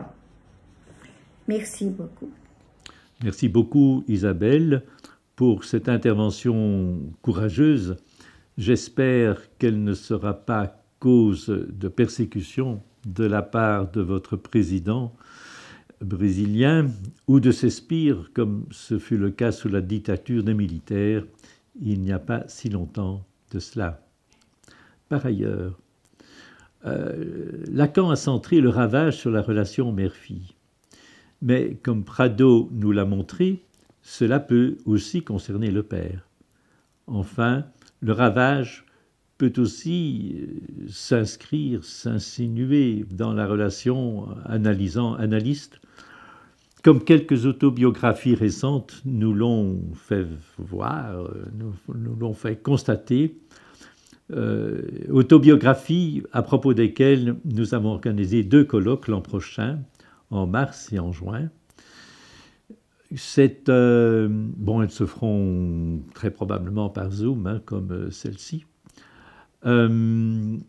Merci beaucoup. Merci beaucoup Isabelle pour cette intervention courageuse. J'espère qu'elle ne sera pas cause de persécution de la part de votre président brésilien ou de ses sbires, comme ce fut le cas sous la dictature des militaires il n'y a pas si longtemps de cela. Par ailleurs, euh, Lacan a centré le ravage sur la relation mère-fille. Mais comme Prado nous l'a montré, cela peut aussi concerner le père. Enfin, le ravage peut aussi s'inscrire, s'insinuer dans la relation analysant-analyste, comme quelques autobiographies récentes nous l'ont fait voir, nous, nous l'ont fait constater, euh, autobiographies à propos desquelles nous avons organisé deux colloques l'an prochain, en mars et en juin. C'est, euh, bon, elles se feront très probablement par Zoom, hein, comme celle-ci. Euh,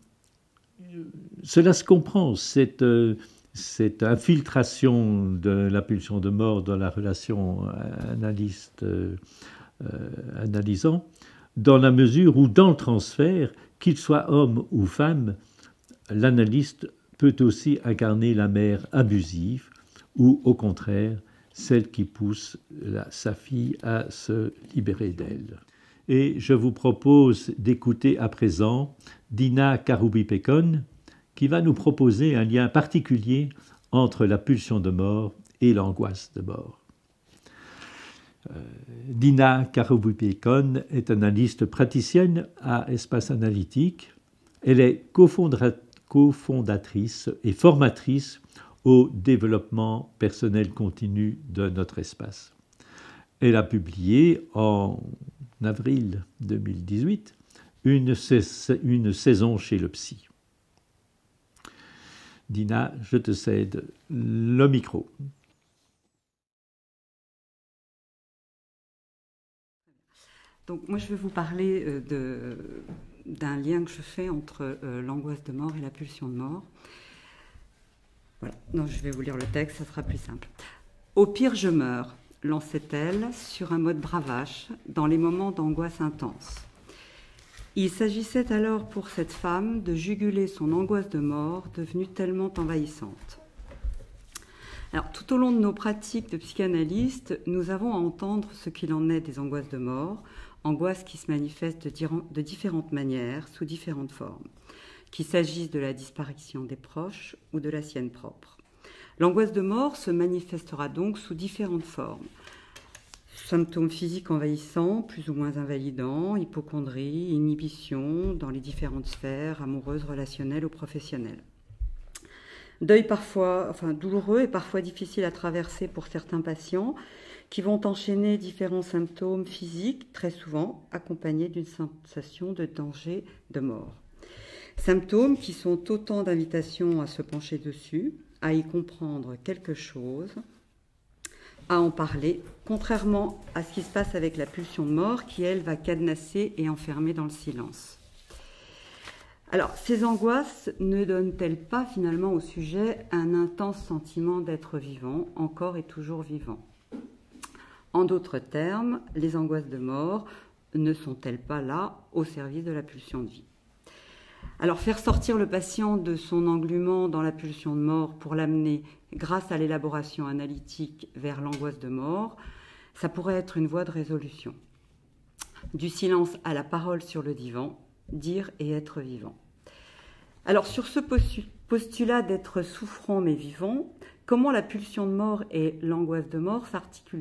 cela se comprend, cette, euh, cette infiltration de la pulsion de mort dans la relation analyste, euh, analysant, dans la mesure où, dans le transfert, qu'il soit homme ou femme, l'analyste peut aussi incarner la mère abusive ou, au contraire, celle qui pousse la, sa fille à se libérer d'elle. Et je vous propose d'écouter à présent Dina Karoubi-Pekon, qui va nous proposer un lien particulier entre la pulsion de mort et l'angoisse de mort. Euh, Dina Karoubi-Pekon est analyste praticienne à Espace Analytique. Elle est cofondatrice cofondatrice et formatrice au développement personnel continu de notre espace. Elle a publié en avril deux mille dix-huit une, une saison chez le psy. Dina, je te cède le micro. Donc moi je vais vous parler de... d'un lien que je fais entre euh, l'angoisse de mort et la pulsion de mort. Voilà, non, je vais vous lire le texte, ça sera plus simple. « Au pire, je meurs », lançait-elle sur un mode bravache dans les moments d'angoisse intense. Il s'agissait alors pour cette femme de juguler son angoisse de mort devenue tellement envahissante. Alors, tout au long de nos pratiques de psychanalyste, nous avons à entendre ce qu'il en est des angoisses de mort, angoisse qui se manifeste de différentes manières, sous différentes formes, qu'il s'agisse de la disparition des proches ou de la sienne propre. L'angoisse de mort se manifestera donc sous différentes formes. Symptômes physiques envahissants, plus ou moins invalidants, hypocondrie, inhibition dans les différentes sphères amoureuses, relationnelles ou professionnelles. Deuil parfois, enfin douloureux et parfois difficile à traverser pour certains patients, qui vont enchaîner différents symptômes physiques, très souvent accompagnés d'une sensation de danger de mort. Symptômes qui sont autant d'invitations à se pencher dessus, à y comprendre quelque chose, à en parler, contrairement à ce qui se passe avec la pulsion de mort qui, elle, va cadenasser et enfermer dans le silence. Alors, ces angoisses ne donnent-elles pas finalement au sujet un intense sentiment d'être vivant, encore et toujours vivant ? En d'autres termes, les angoisses de mort ne sont-elles pas là au service de la pulsion de vie ? Alors, faire sortir le patient de son englument dans la pulsion de mort pour l'amener, grâce à l'élaboration analytique, vers l'angoisse de mort, ça pourrait être une voie de résolution. Du silence à la parole sur le divan, dire et être vivant. Alors, sur ce postulat d'être souffrant mais vivant, comment la pulsion de mort et l'angoisse de mort s'articulent-elles ?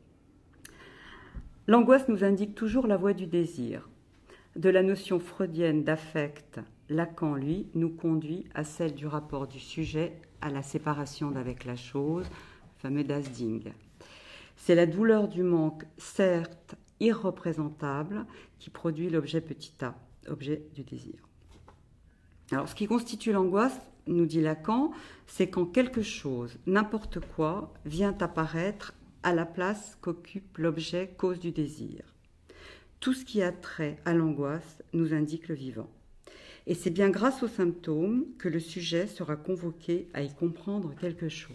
L'angoisse nous indique toujours la voie du désir. De la notion freudienne d'affect, Lacan, lui, nous conduit à celle du rapport du sujet à la séparation d'avec la chose, le fameux das Ding. C'est la douleur du manque, certes irreprésentable, qui produit l'objet petit a, objet du désir. Alors, ce qui constitue l'angoisse, nous dit Lacan, c'est quand quelque chose, n'importe quoi, vient apparaître à la place qu'occupe l'objet cause du désir. Tout ce qui a trait à l'angoisse nous indique le vivant. Et c'est bien grâce aux symptômes que le sujet sera convoqué à y comprendre quelque chose.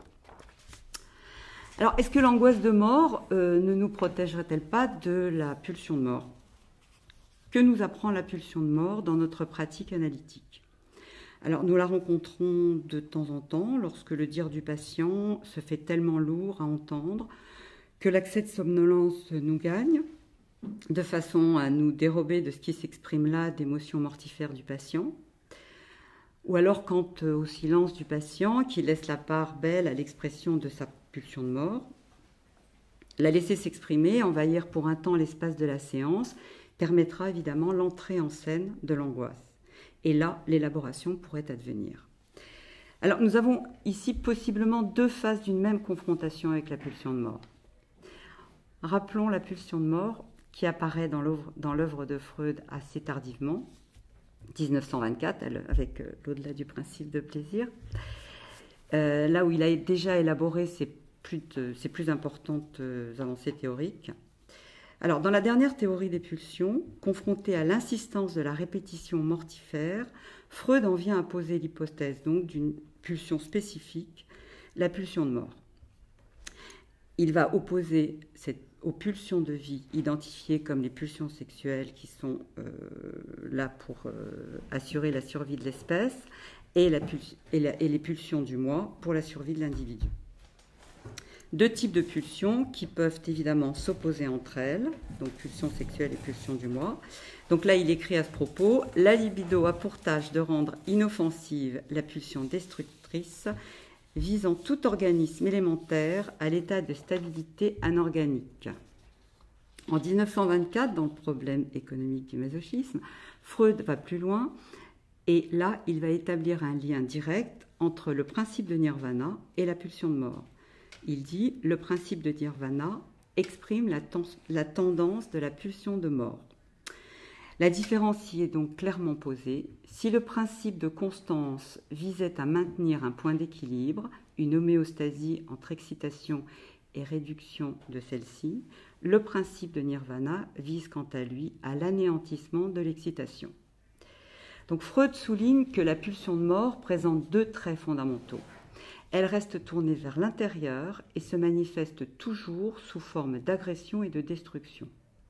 Alors, est-ce que l'angoisse de mort euh, ne nous protégerait-elle pas de la pulsion de mort? Que nous apprend la pulsion de mort dans notre pratique analytique? Alors, nous la rencontrons de temps en temps lorsque le dire du patient se fait tellement lourd à entendre que l'accès de somnolence nous gagne, de façon à nous dérober de ce qui s'exprime là d'émotions mortifères du patient, ou alors quant au silence du patient qui laisse la part belle à l'expression de sa pulsion de mort. La laisser s'exprimer, envahir pour un temps l'espace de la séance, permettra évidemment l'entrée en scène de l'angoisse. Et là, l'élaboration pourrait advenir. Alors, nous avons ici possiblement deux phases d'une même confrontation avec la pulsion de mort. Rappelons la pulsion de mort qui apparaît dans l'œuvre de Freud assez tardivement, dix-neuf cent vingt-quatre, avec euh, l'au-delà du principe de plaisir, euh, là où il a déjà élaboré ses plus, de, ses plus importantes euh, avancées théoriques. Alors, dans la dernière théorie des pulsions, confrontée à l'insistance de la répétition mortifère, Freud en vient à poser l'hypothèse donc d'une pulsion spécifique, la pulsion de mort. Il va opposer cette, aux pulsions de vie identifiées comme les pulsions sexuelles qui sont euh, là pour euh, assurer la survie de l'espèce et, la, et, la, et les pulsions du moi pour la survie de l'individu. Deux types de pulsions qui peuvent évidemment s'opposer entre elles, donc pulsions sexuelles et pulsions du moi. Donc là, il écrit à ce propos, la libido a pour tâche de rendre inoffensive la pulsion destructrice, visant tout organisme élémentaire à l'état de stabilité anorganique. En dix-neuf cent vingt-quatre, dans le problème économique du masochisme, Freud va plus loin et là, il va établir un lien direct entre le principe de nirvana et la pulsion de mort. Il dit « Le principe de nirvana exprime la, ten la tendance de la pulsion de mort. » La différence y est donc clairement posée. Si le principe de constance visait à maintenir un point d'équilibre, une homéostasie entre excitation et réduction de celle-ci, le principe de nirvana vise quant à lui à l'anéantissement de l'excitation. Donc Freud souligne que la pulsion de mort présente deux traits fondamentaux. Elle reste tournée vers l'intérieur et se manifeste toujours sous forme d'agression et de destruction.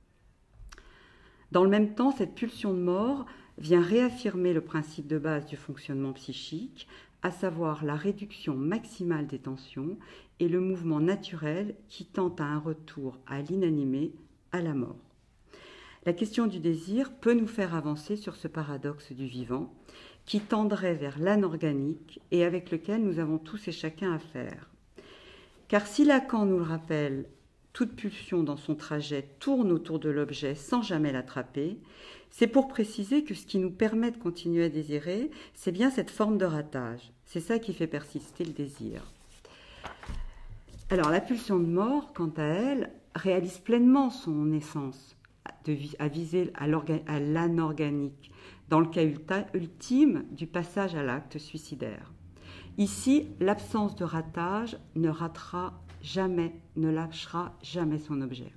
Dans le même temps, cette pulsion de mort vient réaffirmer le principe de base du fonctionnement psychique, à savoir la réduction maximale des tensions et le mouvement naturel qui tend à un retour à l'inanimé, à la mort. La question du désir peut nous faire avancer sur ce paradoxe du vivant, qui tendrait vers l'anorganique et avec lequel nous avons tous et chacun affaire. Car si Lacan nous le rappelle, toute pulsion dans son trajet tourne autour de l'objet sans jamais l'attraper, c'est pour préciser que ce qui nous permet de continuer à désirer, c'est bien cette forme de ratage. C'est ça qui fait persister le désir. Alors la pulsion de mort, quant à elle, réalise pleinement son essence de, à viser à l'anorganique, dans le cas ultime du passage à l'acte suicidaire. Ici, l'absence de ratage ne ratera jamais, ne lâchera jamais son objet.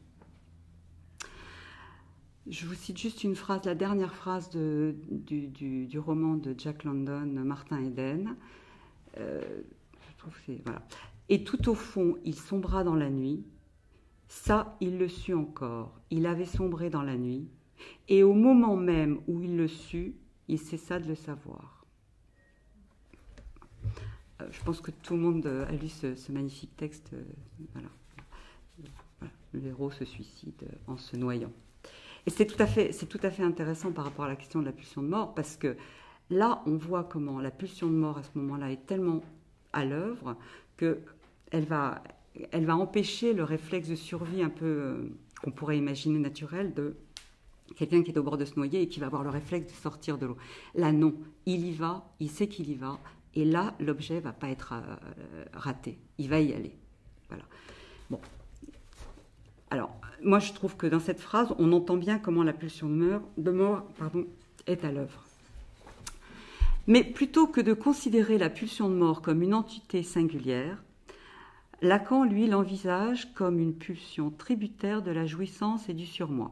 Je vous cite juste une phrase, la dernière phrase de, du, du, du roman de Jack London, Martin Eden. Euh, je trouve que c'est, voilà. Et tout au fond, il sombra dans la nuit. Ça, il le sut encore. Il avait sombré dans la nuit. Et au moment même où il le sut, il cessa de le savoir. Euh, je pense que tout le monde a lu ce, ce magnifique texte. Euh, voilà. Voilà. Le héros se suicide en se noyant. Et c'est tout à fait, c'est tout à fait intéressant par rapport à la question de la pulsion de mort, parce que là, on voit comment la pulsion de mort à ce moment-là est tellement à l'œuvre qu'elle va, elle va empêcher le réflexe de survie un peu euh, qu'on pourrait imaginer naturel de quelqu'un qui est au bord de se noyer et qui va avoir le réflexe de sortir de l'eau. Là, non, il y va, il sait qu'il y va, et là, l'objet ne va pas être euh, raté, il va y aller. Voilà. Bon. Alors, moi je trouve que dans cette phrase, on entend bien comment la pulsion de mort, de mort pardon, est à l'œuvre. Mais plutôt que de considérer la pulsion de mort comme une entité singulière, Lacan, lui, l'envisage comme une pulsion tributaire de la jouissance et du surmoi.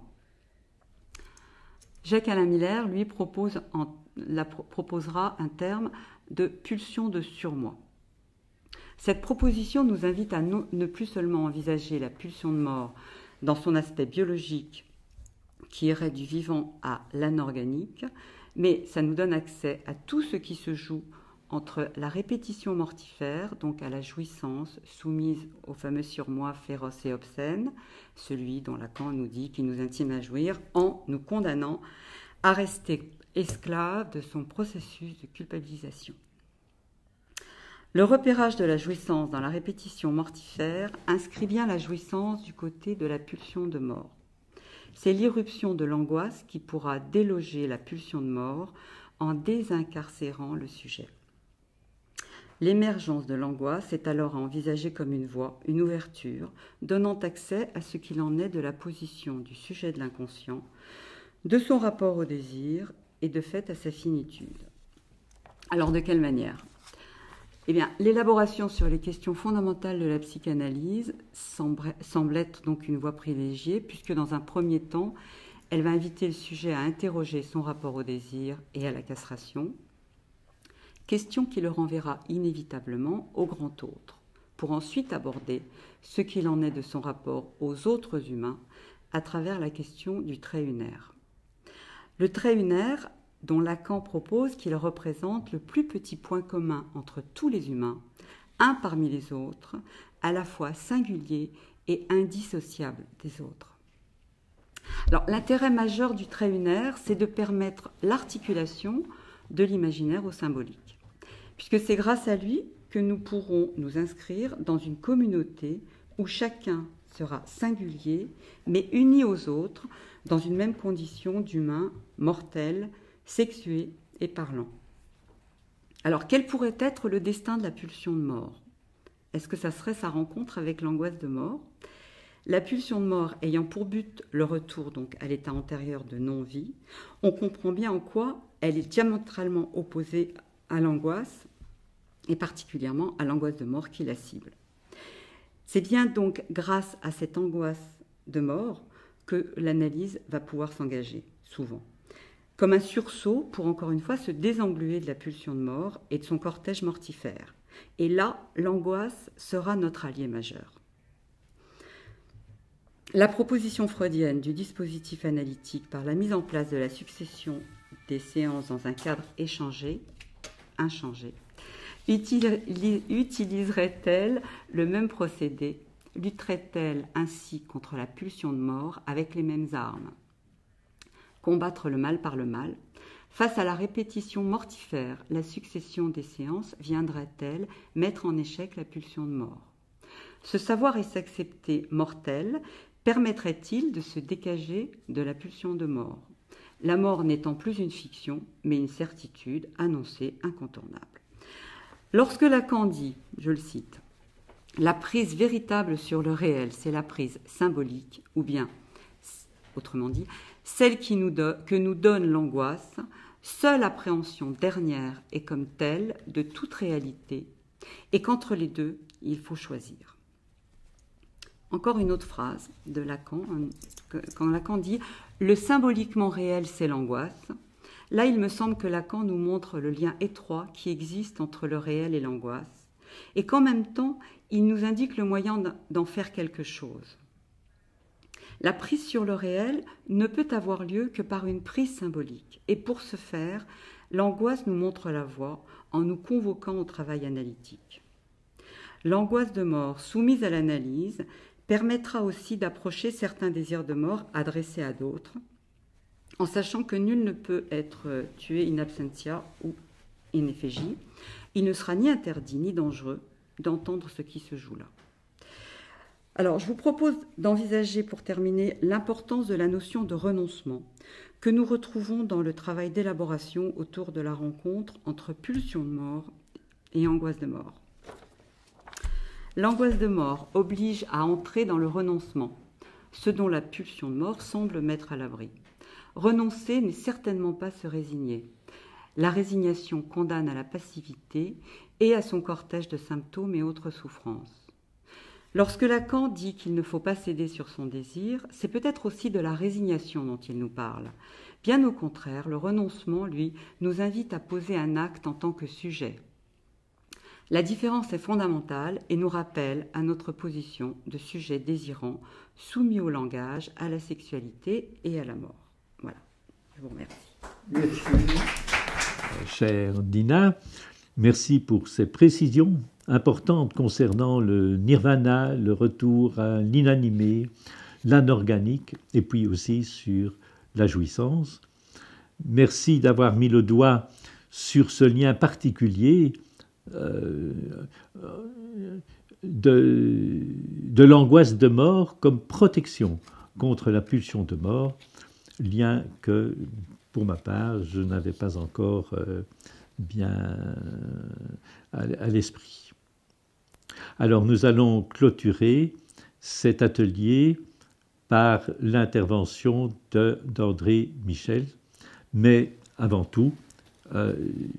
Jacques-Alain Miller, lui, propose en, la, proposera un terme de pulsion de surmoi. Cette proposition nous invite à no, ne plus seulement envisager la pulsion de mort dans son aspect biologique, qui irait du vivant à l'anorganique, mais ça nous donne accès à tout ce qui se joue entre la répétition mortifère, donc à la jouissance soumise au fameux surmoi féroce et obscène, celui dont Lacan nous dit qu'il nous intime à jouir, en nous condamnant à rester esclaves de son processus de culpabilisation. Le repérage de la jouissance dans la répétition mortifère inscrit bien la jouissance du côté de la pulsion de mort. C'est l'irruption de l'angoisse qui pourra déloger la pulsion de mort en désincarcérant le sujet. L'émergence de l'angoisse est alors à envisager comme une voie, une ouverture, donnant accès à ce qu'il en est de la position du sujet de l'inconscient, de son rapport au désir et de fait à sa finitude. Alors de quelle manière ? Eh bien, l'élaboration sur les questions fondamentales de la psychanalyse semble, semble être donc une voie privilégiée, puisque dans un premier temps, elle va inviter le sujet à interroger son rapport au désir et à la castration, question qui le renverra inévitablement au grand autre, pour ensuite aborder ce qu'il en est de son rapport aux autres humains à travers la question du trait unaire. Le trait unaire, dont Lacan propose qu'il représente le plus petit point commun entre tous les humains, un parmi les autres, à la fois singulier et indissociable des autres. Alors, l'intérêt majeur du trait unaire, c'est de permettre l'articulation de l'imaginaire au symbolique, puisque c'est grâce à lui que nous pourrons nous inscrire dans une communauté où chacun sera singulier, mais uni aux autres dans une même condition d'humain mortel, sexué et parlant. Alors, quel pourrait être le destin de la pulsion de mort ? Est-ce que ça serait sa rencontre avec l'angoisse de mort ? La pulsion de mort ayant pour but le retour donc à l'état antérieur de non-vie, on comprend bien en quoi elle est diamétralement opposée à l'angoisse, et particulièrement à l'angoisse de mort qui la cible. C'est bien donc grâce à cette angoisse de mort que l'analyse va pouvoir s'engager, souvent. Comme un sursaut pour, encore une fois, se désengluer de la pulsion de mort et de son cortège mortifère. Et là, l'angoisse sera notre allié majeur. La proposition freudienne du dispositif analytique par la mise en place de la succession des séances dans un cadre échangé, inchangé, utiliserait-elle le même procédé, lutterait-elle ainsi contre la pulsion de mort avec les mêmes armes ? Combattre le mal par le mal. Face à la répétition mortifère, la succession des séances viendrait-elle mettre en échec la pulsion de mort ? Ce savoir et s'accepter mortel permettrait-il de se dégager de la pulsion de mort ? La mort n'étant plus une fiction, mais une certitude annoncée, incontournable. Lorsque Lacan dit, je le cite, « La prise véritable sur le réel, c'est la prise symbolique, ou bien, autrement dit, celle qui nous do- que nous donne l'angoisse, seule appréhension dernière est comme telle de toute réalité, et qu'entre les deux, il faut choisir. » Encore une autre phrase de Lacan, quand Lacan dit « Le symboliquement réel, c'est l'angoisse », là, il me semble que Lacan nous montre le lien étroit qui existe entre le réel et l'angoisse, et qu'en même temps, il nous indique le moyen d'en faire quelque chose. La prise sur le réel ne peut avoir lieu que par une prise symbolique. Et pour ce faire, l'angoisse nous montre la voie en nous convoquant au travail analytique. L'angoisse de mort soumise à l'analyse permettra aussi d'approcher certains désirs de mort adressés à d'autres, en sachant que nul ne peut être tué in absentia ou in effigie. Il ne sera ni interdit ni dangereux d'entendre ce qui se joue là. Alors, je vous propose d'envisager, pour terminer, l'importance de la notion de renoncement que nous retrouvons dans le travail d'élaboration autour de la rencontre entre pulsion de mort et angoisse de mort. L'angoisse de mort oblige à entrer dans le renoncement, ce dont la pulsion de mort semble mettre à l'abri. Renoncer n'est certainement pas se résigner. La résignation condamne à la passivité et à son cortège de symptômes et autres souffrances. Lorsque Lacan dit qu'il ne faut pas céder sur son désir, c'est peut-être aussi de la résignation dont il nous parle. Bien au contraire, le renoncement, lui, nous invite à poser un acte en tant que sujet. La différence est fondamentale et nous rappelle à notre position de sujet désirant, soumis au langage, à la sexualité et à la mort. Voilà, je vous remercie. Merci. Chère Dina, merci pour ces précisions importantes concernant le nirvana, le retour à l'inanimé, l'anorganique, et puis aussi sur la jouissance. Merci d'avoir mis le doigt sur ce lien particulier euh, de, de l'angoisse de mort comme protection contre la pulsion de mort, lien que, pour ma part, je n'avais pas encore euh, bien à, à l'esprit. Alors nous allons clôturer cet atelier par l'intervention d'André Michel, mais avant tout, euh,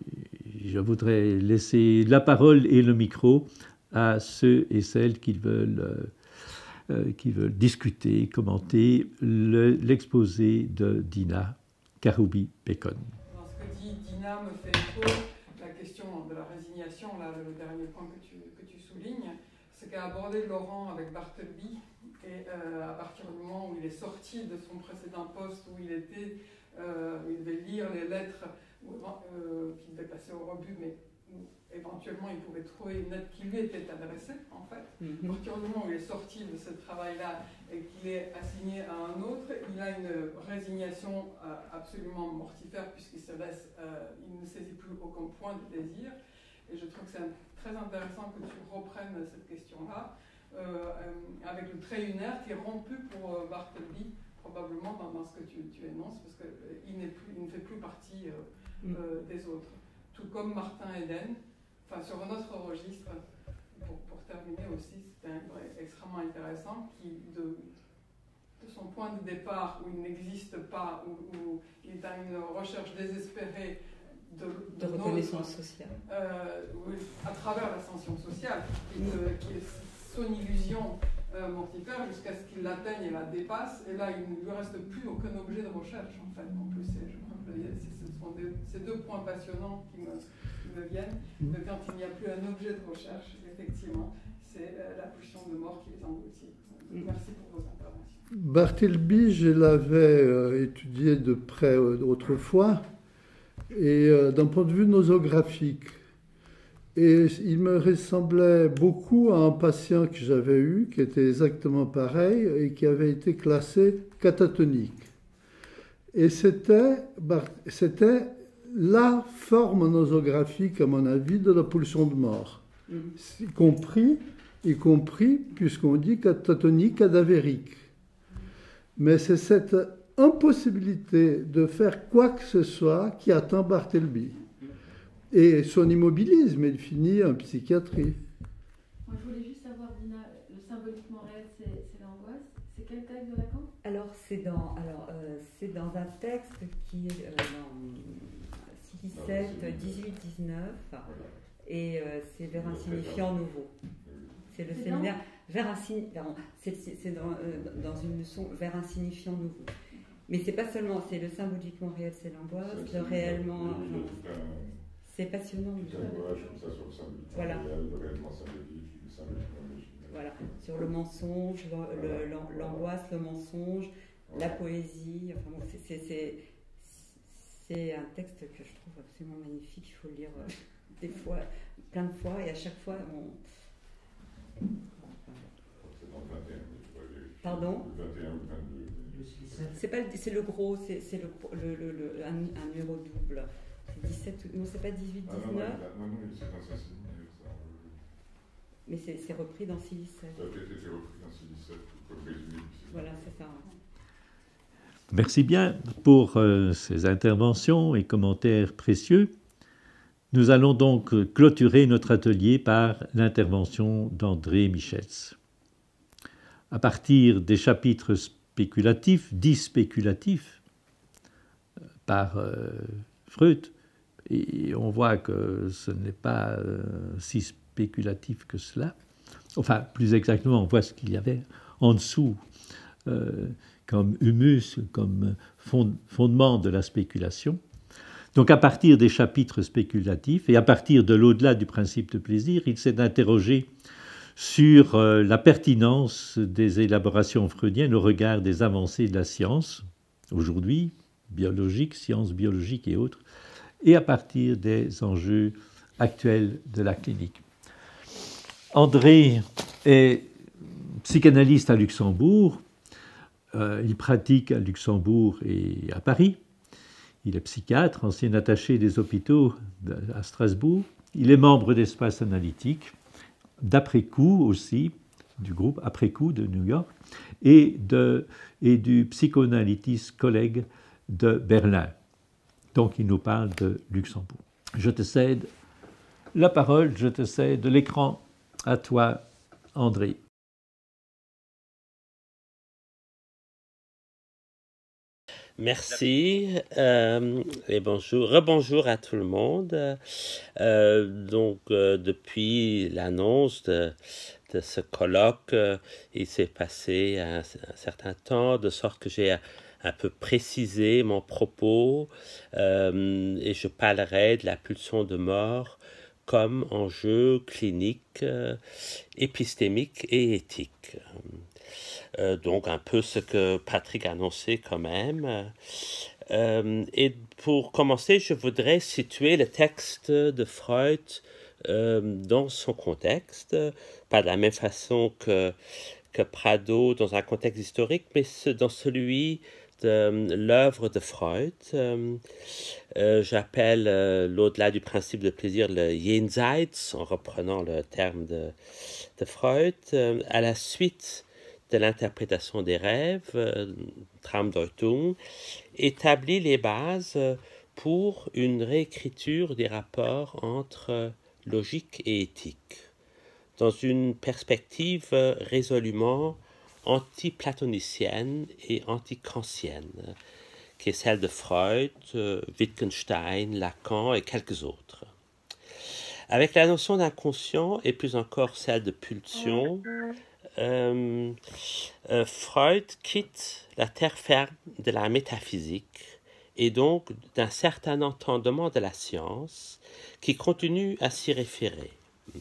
je voudrais laisser la parole et le micro à ceux et celles qui veulent, euh, qui veulent discuter, commenter l'exposé de Dina Karoubi-Bacon. Dans ce que dit Dina me fait écho, la question de la résignation, là, le dernier point que tu, que tu soulignes, c'est qu'a abordé Laurent avec Bartleby, et euh, à partir du moment où il est sorti de son précédent poste, où il était, euh, où il devait lire les lettres, euh, qu'il devait passer au rebut, mais où éventuellement il pouvait trouver une lettre qui lui était adressée, en fait. Mm-hmm. À partir du moment où il est sorti de ce travail-là et qu'il est assigné à un autre, il a une résignation euh, absolument mortifère, puisqu'il se laisse, euh, il ne saisit plus aucun point de désir. Et je trouve que c'est très intéressant que tu reprennes cette question-là, euh, avec le trait lunaire qui est rompu pour euh, Bartleby, probablement dans, dans ce que tu, tu énonces, parce qu'il il ne fait plus partie euh, mm. euh, des autres. Tout comme Martin Eden, enfin sur un autre registre, pour, pour terminer aussi, c'était extrêmement intéressant, qui de, de son point de départ, où il n'existe pas, où, où il est à une recherche désespérée de, de, de reconnaissance sociale. Euh, oui, à travers l'ascension sociale, qui, de, qui est son illusion euh, mortifère, jusqu'à ce qu'il l'atteigne et la dépasse, et là il ne lui reste plus aucun objet de recherche, en fait. En plus, je crois que ce sont des, ces deux points passionnants qui me, qui me viennent. De quand il n'y a plus un objet de recherche, effectivement, c'est euh, la pulsion de mort qui les engloutit. Merci pour vos interventions. Bartleby, je l'avais euh, étudié de près euh, autrefois, et euh, d'un point de vue nosographique. Et il me ressemblait beaucoup à un patient que j'avais eu, qui était exactement pareil, et qui avait été classé catatonique. Et c'était, c'était la forme nosographique, à mon avis, de la pulsion de mort. Mmh. Y compris, y compris puisqu'on dit catatonique cadavérique. Mais c'est cette impossibilité de faire quoi que ce soit qui atteint Bartleby. Et son immobilisme, il finit en psychiatrie. Moi, je voulais juste savoir, Dina, le symboliquement réel, c'est l'angoisse. C'est quel texte de Lacan? Alors, c'est dans, alors, euh, c'est dans un texte qui est euh, dans dix-sept, dix-huit, dix-neuf, et euh, c'est vers un signifiant nouveau. C'est le séminaire vers un signifiant. C'est dans, euh, dans une leçon vers un signifiant nouveau. Mais c'est pas seulement, c'est le symboliquement réel, c'est l'angoisse, le réellement. C'est passionnant. Voilà. Voilà. Sur le mensonge, l'angoisse, le, le, le mensonge, la poésie. Enfin, bon, c'est un texte que je trouve absolument magnifique. Il faut le lire euh, des fois, plein de fois, et à chaque fois, on. Pardon. C'est pas, c'est le gros, c'est le, le, le, le un, un numéro double. dix-sept, non, c'est pas dix-huit, dix-neuf. Ah non, non, non, c'est dans ça. Mais c'est repris dans six dix-sept. Ça a peut-être été repris dans six dix-sept, comme résumé. Voilà, c'est ça. Merci bien pour euh, ces interventions et commentaires précieux. Nous allons donc clôturer notre atelier par l'intervention d'André Michels. à partir des chapitres spéculatifs, dits spéculatifs par euh, Freud, et on voit que ce n'est pas euh, si spéculatif que cela. Enfin, plus exactement, on voit ce qu'il y avait en dessous euh, comme humus, comme fond, fondement de la spéculation. Donc à partir des chapitres spéculatifs et à partir de l'au-delà du principe de plaisir, il s'est interrogé sur euh, la pertinence des élaborations freudiennes au regard des avancées de la science, aujourd'hui, biologique, sciences biologiques et autres, et à partir des enjeux actuels de la clinique. André est psychanalyste à Luxembourg, euh, il pratique à Luxembourg et à Paris. Il est psychiatre, ancien attaché des hôpitaux à Strasbourg. Il est membre d'Espace Analytique, d'après-coup aussi, du groupe Après-coup de New York, et, de, et du Psychoanalytis Collègue de Berlin. Donc il nous parle de Luxembourg. Je te cède la parole, je te cède l'écran à toi, André. Merci euh, et bonjour, rebonjour à tout le monde. Euh, donc euh, depuis l'annonce de, de ce colloque, euh, il s'est passé un, un certain temps, de sorte que j'ai un, un peu précisé mon propos euh, et je parlerai de la pulsion de mort comme enjeu clinique, euh, épistémique et éthique. Euh, donc un peu ce que Patrick a annoncé quand même. Euh, et pour commencer, je voudrais situer le texte de Freud euh, dans son contexte, pas de la même façon que, que Prado dans un contexte historique, mais ce, dans celui de l'œuvre de Freud. Euh, euh, J'appelle euh, l'au-delà du principe de plaisir le Jenseits, en reprenant le terme de, de Freud, euh, à la suite de l'interprétation des rêves, euh, Traumdeutung, établit les bases pour une réécriture des rapports entre logique et éthique, dans une perspective résolument anti-platonicienne et anti-kantienne, qui est celle de Freud, euh, Wittgenstein, Lacan et quelques autres. Avec la notion d'inconscient et plus encore celle de pulsion, Euh, euh, Freud quitte la terre ferme de la métaphysique et donc d'un certain entendement de la science qui continue à s'y référer.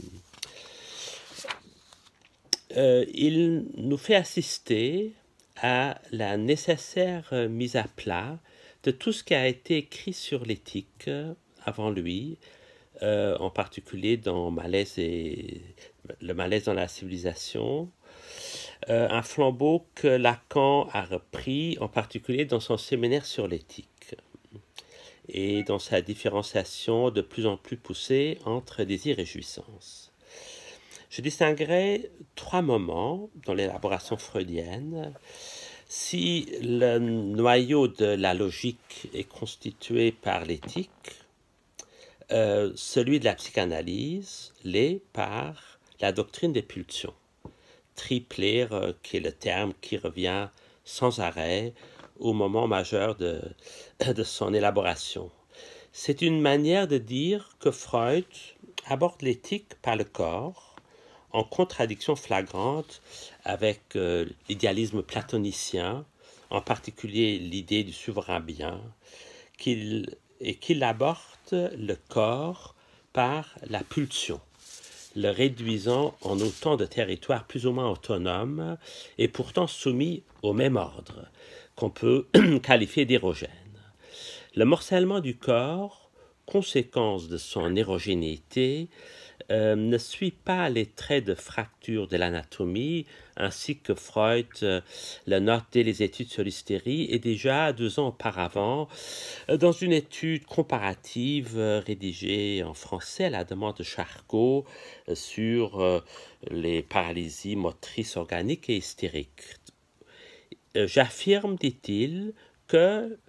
Euh, il nous fait assister à la nécessaire mise à plat de tout ce qui a été écrit sur l'éthique avant lui, euh, en particulier dans Malaise et, le malaise dans la civilisation, Euh, un flambeau que Lacan a repris, en particulier dans son séminaire sur l'éthique, et dans sa différenciation de plus en plus poussée entre désir et jouissance. Je distinguerai trois moments dans l'élaboration freudienne. Si le noyau de la logique est constitué par l'éthique, euh, celui de la psychanalyse l'est par la doctrine des pulsions. Tripler, euh, qui est le terme qui revient sans arrêt au moment majeur de, de son élaboration. C'est une manière de dire que Freud aborde l'éthique par le corps, en contradiction flagrante avec euh, l'idéalisme platonicien, en particulier l'idée du souverain bien, qu'il, et qu'il aborde le corps par la pulsion, le réduisant en autant de territoires plus ou moins autonomes et pourtant soumis au même ordre, qu'on peut qualifier d'érogène. Le morcellement du corps, conséquence de son érogénéité, euh, ne suit pas les traits de fracture de l'anatomie, ainsi que Freud euh, le note dès les études sur l'hystérie, et déjà deux ans auparavant, euh, dans une étude comparative euh, rédigée en français à la demande de Charcot euh, sur euh, les paralysies motrices organiques et hystériques. Euh, J'affirme, dit-il, que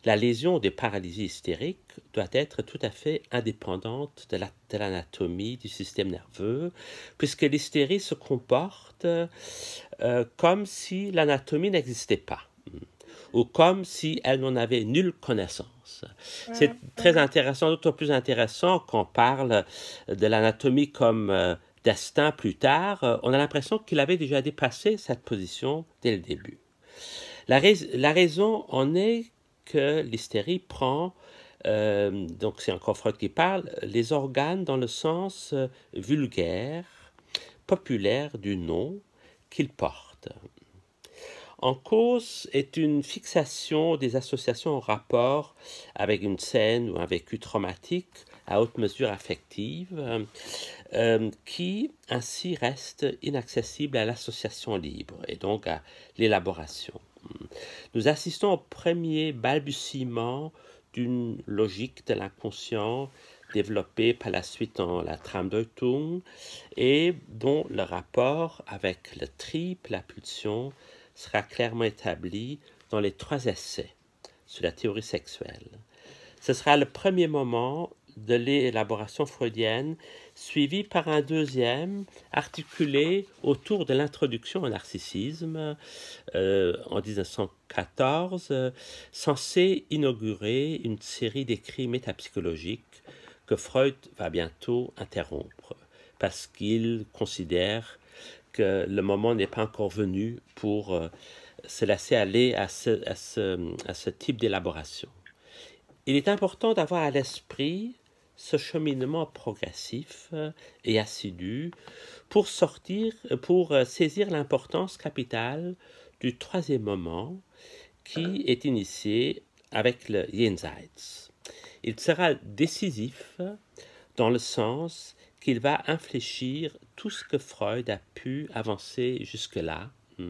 la lésion des paralysies hystériques doit être tout à fait indépendante de, la, de l'anatomie du système nerveux, puisque l'hystérie se comporte euh, comme si l'anatomie n'existait pas, ou comme si elle n'en avait nulle connaissance. C'est très intéressant, d'autant plus intéressant qu'on parle de l'anatomie comme euh, destin plus tard. On a l'impression qu'il avait déjà dépassé cette position dès le début. La, rais- la raison en est que l'hystérie prend, euh, donc c'est encore Freud qui parle, les organes dans le sens euh, vulgaire, populaire du nom qu'il porte. En cause est une fixation des associations en rapport avec une scène ou un vécu traumatique à haute mesure affective, euh, qui ainsi reste inaccessible à l'association libre et donc à l'élaboration. Nous assistons au premier balbutiement d'une logique de l'inconscient développée par la suite dans la Traumdeutung et dont le rapport avec le trip, la pulsion, sera clairement établi dans les trois essais sur la théorie sexuelle. Ce sera le premier moment de l'élaboration freudienne, suivi par un deuxième articulé autour de l'introduction au narcissisme euh, en dix-neuf cent quatorze, euh, censé inaugurer une série d'écrits métapsychologiques que Freud va bientôt interrompre, parce qu'il considère que le moment n'est pas encore venu pour euh, se laisser aller à ce, à ce, à ce type d'élaboration. Il est important d'avoir à l'esprit ce cheminement progressif et assidu pour sortir, pour saisir l'importance capitale du troisième moment qui est initié avec le Jenseits. Il sera décisif dans le sens qu'il va infléchir tout ce que Freud a pu avancer jusque-là,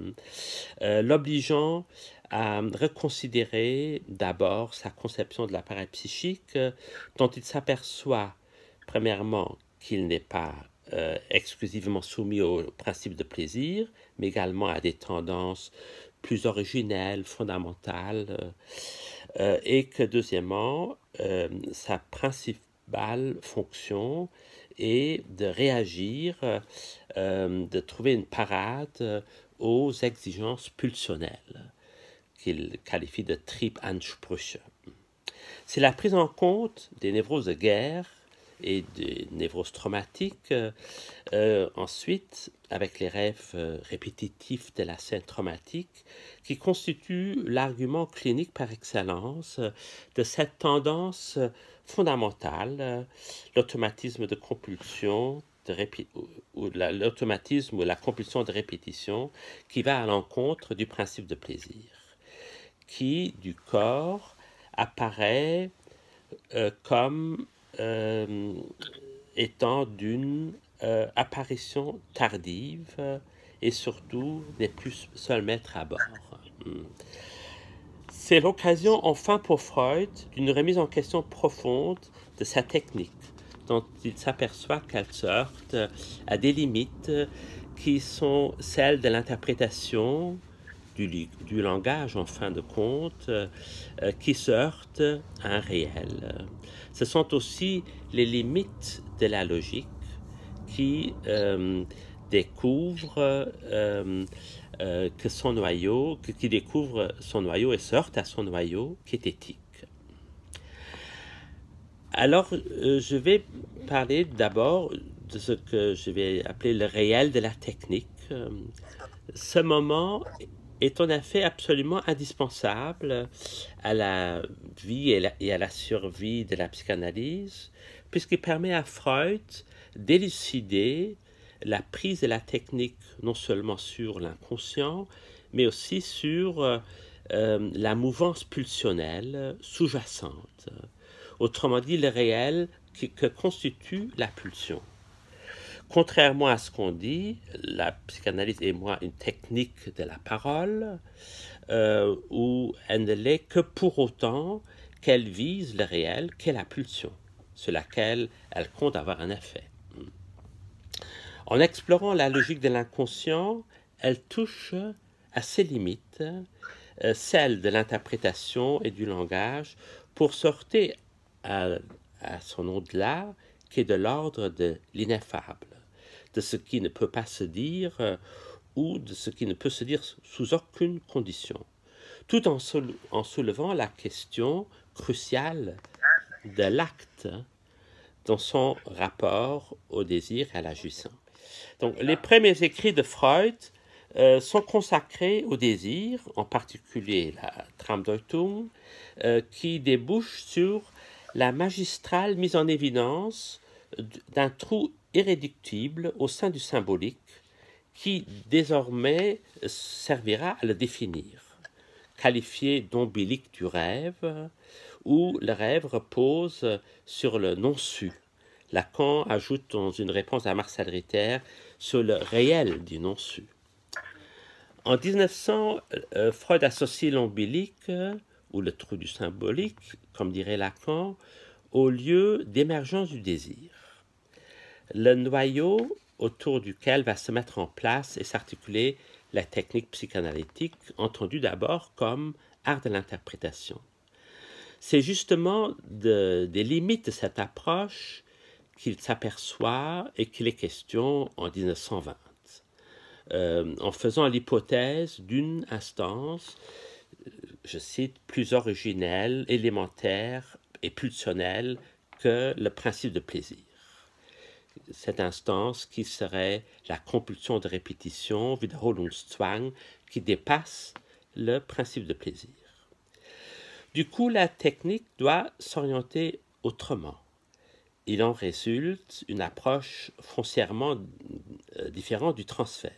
euh, l'obligeant à reconsidérer d'abord sa conception de l'appareil psychique, euh, dont il s'aperçoit, premièrement, qu'il n'est pas euh, exclusivement soumis au principe de plaisir, mais également à des tendances plus originelles, fondamentales, euh, euh, et que, deuxièmement, euh, sa principale fonction est de réagir, euh, de trouver une parade aux exigences pulsionnelles, qu'il qualifie de Triebansprüche. C'est la prise en compte des névroses de guerre et des névroses traumatiques, euh, ensuite, avec les rêves euh, répétitifs de la scène traumatique, qui constitue l'argument clinique par excellence de cette tendance fondamentale, euh, l'automatisme de compulsion, de répé- ou, ou la, l'automatisme ou la compulsion de répétition, qui va à l'encontre du principe de plaisir, qui, du corps, apparaît euh, comme euh, étant d'une euh, apparition tardive euh, et surtout n'est plus seul maître à bord. C'est l'occasion enfin pour Freud d'une remise en question profonde de sa technique, dont il s'aperçoit qu'elle se heurte à des limites qui sont celles de l'interprétation, Du, du langage en fin de compte, euh, qui se heurte à un réel. Ce sont aussi les limites de la logique qui euh, découvrent euh, euh, que son noyau, que, qui découvre son noyau et se heurte à son noyau qui est éthique. Alors, euh, je vais parler d'abord de ce que je vais appeler le réel de la technique. Euh, ce moment est en effet absolument indispensable à la vie et à la survie de la psychanalyse, puisqu'il permet à Freud d'élucider la prise de la technique non seulement sur l'inconscient, mais aussi sur euh, la mouvance pulsionnelle sous-jacente. Autrement dit, le réel qui, que constitue la pulsion. Contrairement à ce qu'on dit, la psychanalyse est moins une technique de la parole, euh, où elle ne l'est que pour autant qu'elle vise le réel, qu'est la pulsion, sur laquelle elle compte avoir un effet. En explorant la logique de l'inconscient, elle touche à ses limites, euh, celle de l'interprétation et du langage, pour sortir à, à son au-delà, qui est de l'ordre de l'ineffable, de ce qui ne peut pas se dire euh, ou de ce qui ne peut se dire sous aucune condition, tout en, soule en soulevant la question cruciale de l'acte dans son rapport au désir et à la jouissance. Donc, les premiers écrits de Freud euh, sont consacrés au désir, en particulier la Traumdeutung, euh, qui débouche sur la magistrale mise en évidence d'un trou irréductible au sein du symbolique qui désormais servira à le définir, qualifié d'ombilique du rêve, où le rêve repose sur le non-su. Lacan ajoute dans une réponse à Marcel Ritter sur le réel du non-su. En mille neuf cents, euh, Freud associe l'ombilique, ou le trou du symbolique, comme dirait Lacan, au lieu d'émergence du désir. Le noyau autour duquel va se mettre en place et s'articuler la technique psychanalytique, entendue d'abord comme art de l'interprétation. C'est justement de, des limites de cette approche qu'il s'aperçoit et qu'il est question en mille neuf cent vingt, euh, en faisant l'hypothèse d'une instance, je cite, plus originelle, élémentaire et pulsionnelle que le principe de plaisir. Cette instance qui serait la compulsion de répétition, Wiederholungszwang, qui dépasse le principe de plaisir. Du coup, la technique doit s'orienter autrement. Il en résulte une approche foncièrement différente du transfert.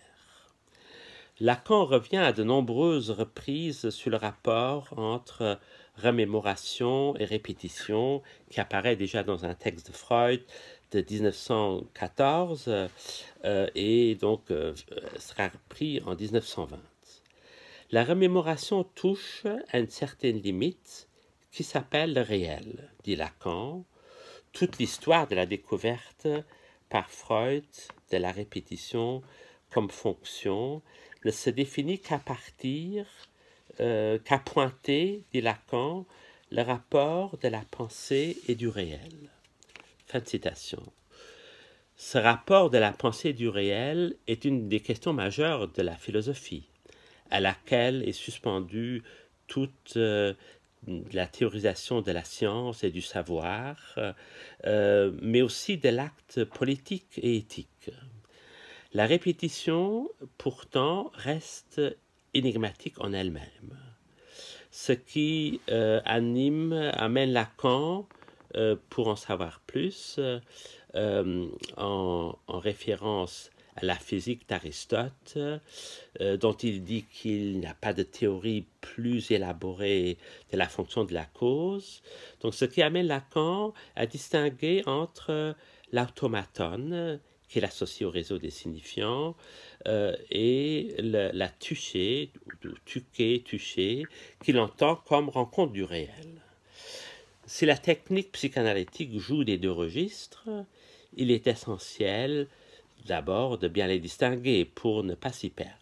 Lacan revient à de nombreuses reprises sur le rapport entre remémoration et répétition qui apparaît déjà dans un texte de Freud de mille neuf cent quatorze euh, et donc euh, sera repris en mille neuf cent vingt. La remémoration touche à une certaine limite qui s'appelle le réel, dit Lacan. Toute l'histoire de la découverte par Freud de la répétition comme fonction ne se définit qu'à partir, euh, qu'à pointer, dit Lacan, le rapport de la pensée et du réel. Fin de citation. Ce rapport de la pensée et du réel est une des questions majeures de la philosophie, à laquelle est suspendue toute euh, la théorisation de la science et du savoir, euh, mais aussi de l'acte politique et éthique. La répétition, pourtant, reste énigmatique en elle-même. Ce qui euh, anime, amène Lacan, euh, pour en savoir plus, euh, en, en référence à la physique d'Aristote, euh, dont il dit qu'il n'y a pas de théorie plus élaborée de la fonction de la cause. Donc, ce qui amène Lacan à distinguer entre l'automaton, qui est associé au réseau des signifiants, euh, et le, la tuché, tuqué, tuché, qu'il entend comme rencontre du réel. Si la technique psychanalytique joue des deux registres, il est essentiel d'abord de bien les distinguer pour ne pas s'y perdre.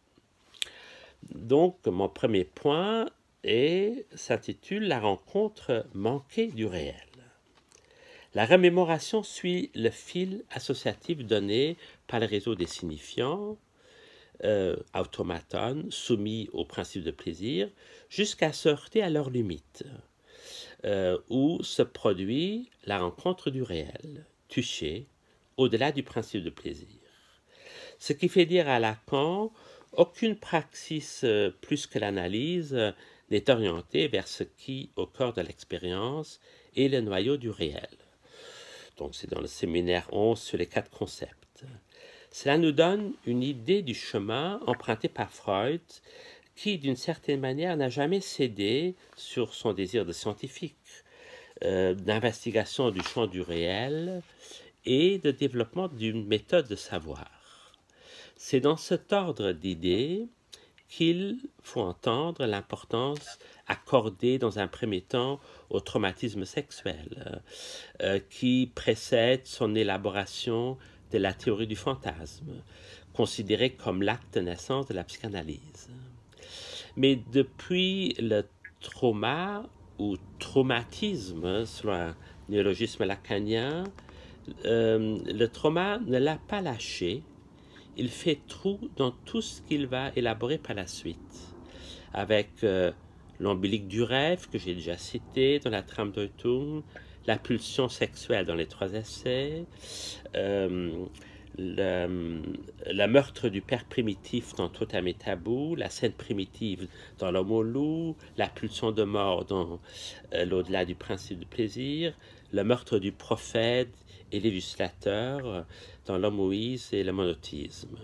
Donc, mon premier point est, s'intitule « La rencontre manquée du réel ». La remémoration suit le fil associatif donné par le réseau des signifiants, euh, automaton, soumis au principe de plaisir, jusqu'à se heurter à leurs limites, euh, où se produit la rencontre du réel, touché, au-delà du principe de plaisir. Ce qui fait dire à Lacan, aucune praxis euh, plus que l'analyse euh, n'est orientée vers ce qui, au cœur de l'expérience, est le noyau du réel. Donc c'est dans le séminaire onze sur les quatre concepts. Cela nous donne une idée du chemin emprunté par Freud, qui d'une certaine manière n'a jamais cédé sur son désir de scientifique, euh, d'investigation du champ du réel et de développement d'une méthode de savoir. C'est dans cet ordre d'idées qu'il faut entendre l'importance accordée dans un premier temps au traumatisme sexuel, euh, qui précède son élaboration de la théorie du fantasme, considérée comme l'acte de naissance de la psychanalyse. Mais depuis le trauma ou traumatisme, selon un néologisme lacanien, euh, le trauma ne l'a pas lâché. Il fait trou dans tout ce qu'il va élaborer par la suite, avec euh, l'ombilique du rêve que j'ai déjà cité dans la trame d'Eutung, la pulsion sexuelle dans les trois essais, euh, le, le meurtre du père primitif dans Totem et Tabou, la scène primitive dans L'homme au loup, la pulsion de mort dans euh, L'au-delà du principe du plaisir, le meurtre du prophète et législateur dans L'homme Moïse et le monotisme.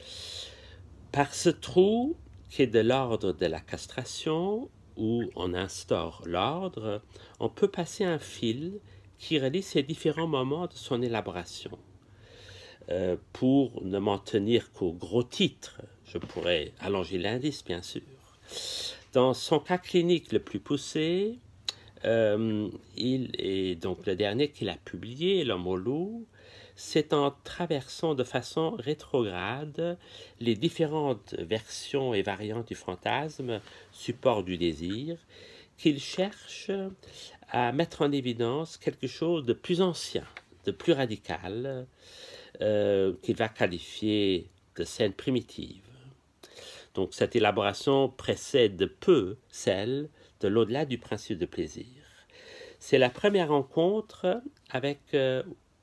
Par ce trou, qui est de l'ordre de la castration, où on instaure l'ordre, on peut passer un fil qui relie ces différents moments de son élaboration. Euh, pour ne m'en tenir qu'au gros titre, je pourrais allonger l'indice, bien sûr. Dans son cas clinique le plus poussé, euh, il est donc le dernier qu'il a publié, L'homme au loup, c'est en traversant de façon rétrograde les différentes versions et variantes du fantasme, support du désir, qu'il cherche à mettre en évidence quelque chose de plus ancien, de plus radical, euh, qu'il va qualifier de scène primitive. Donc cette élaboration précède de peu celle de L'au-delà du principe de plaisir. C'est la première rencontre avec euh,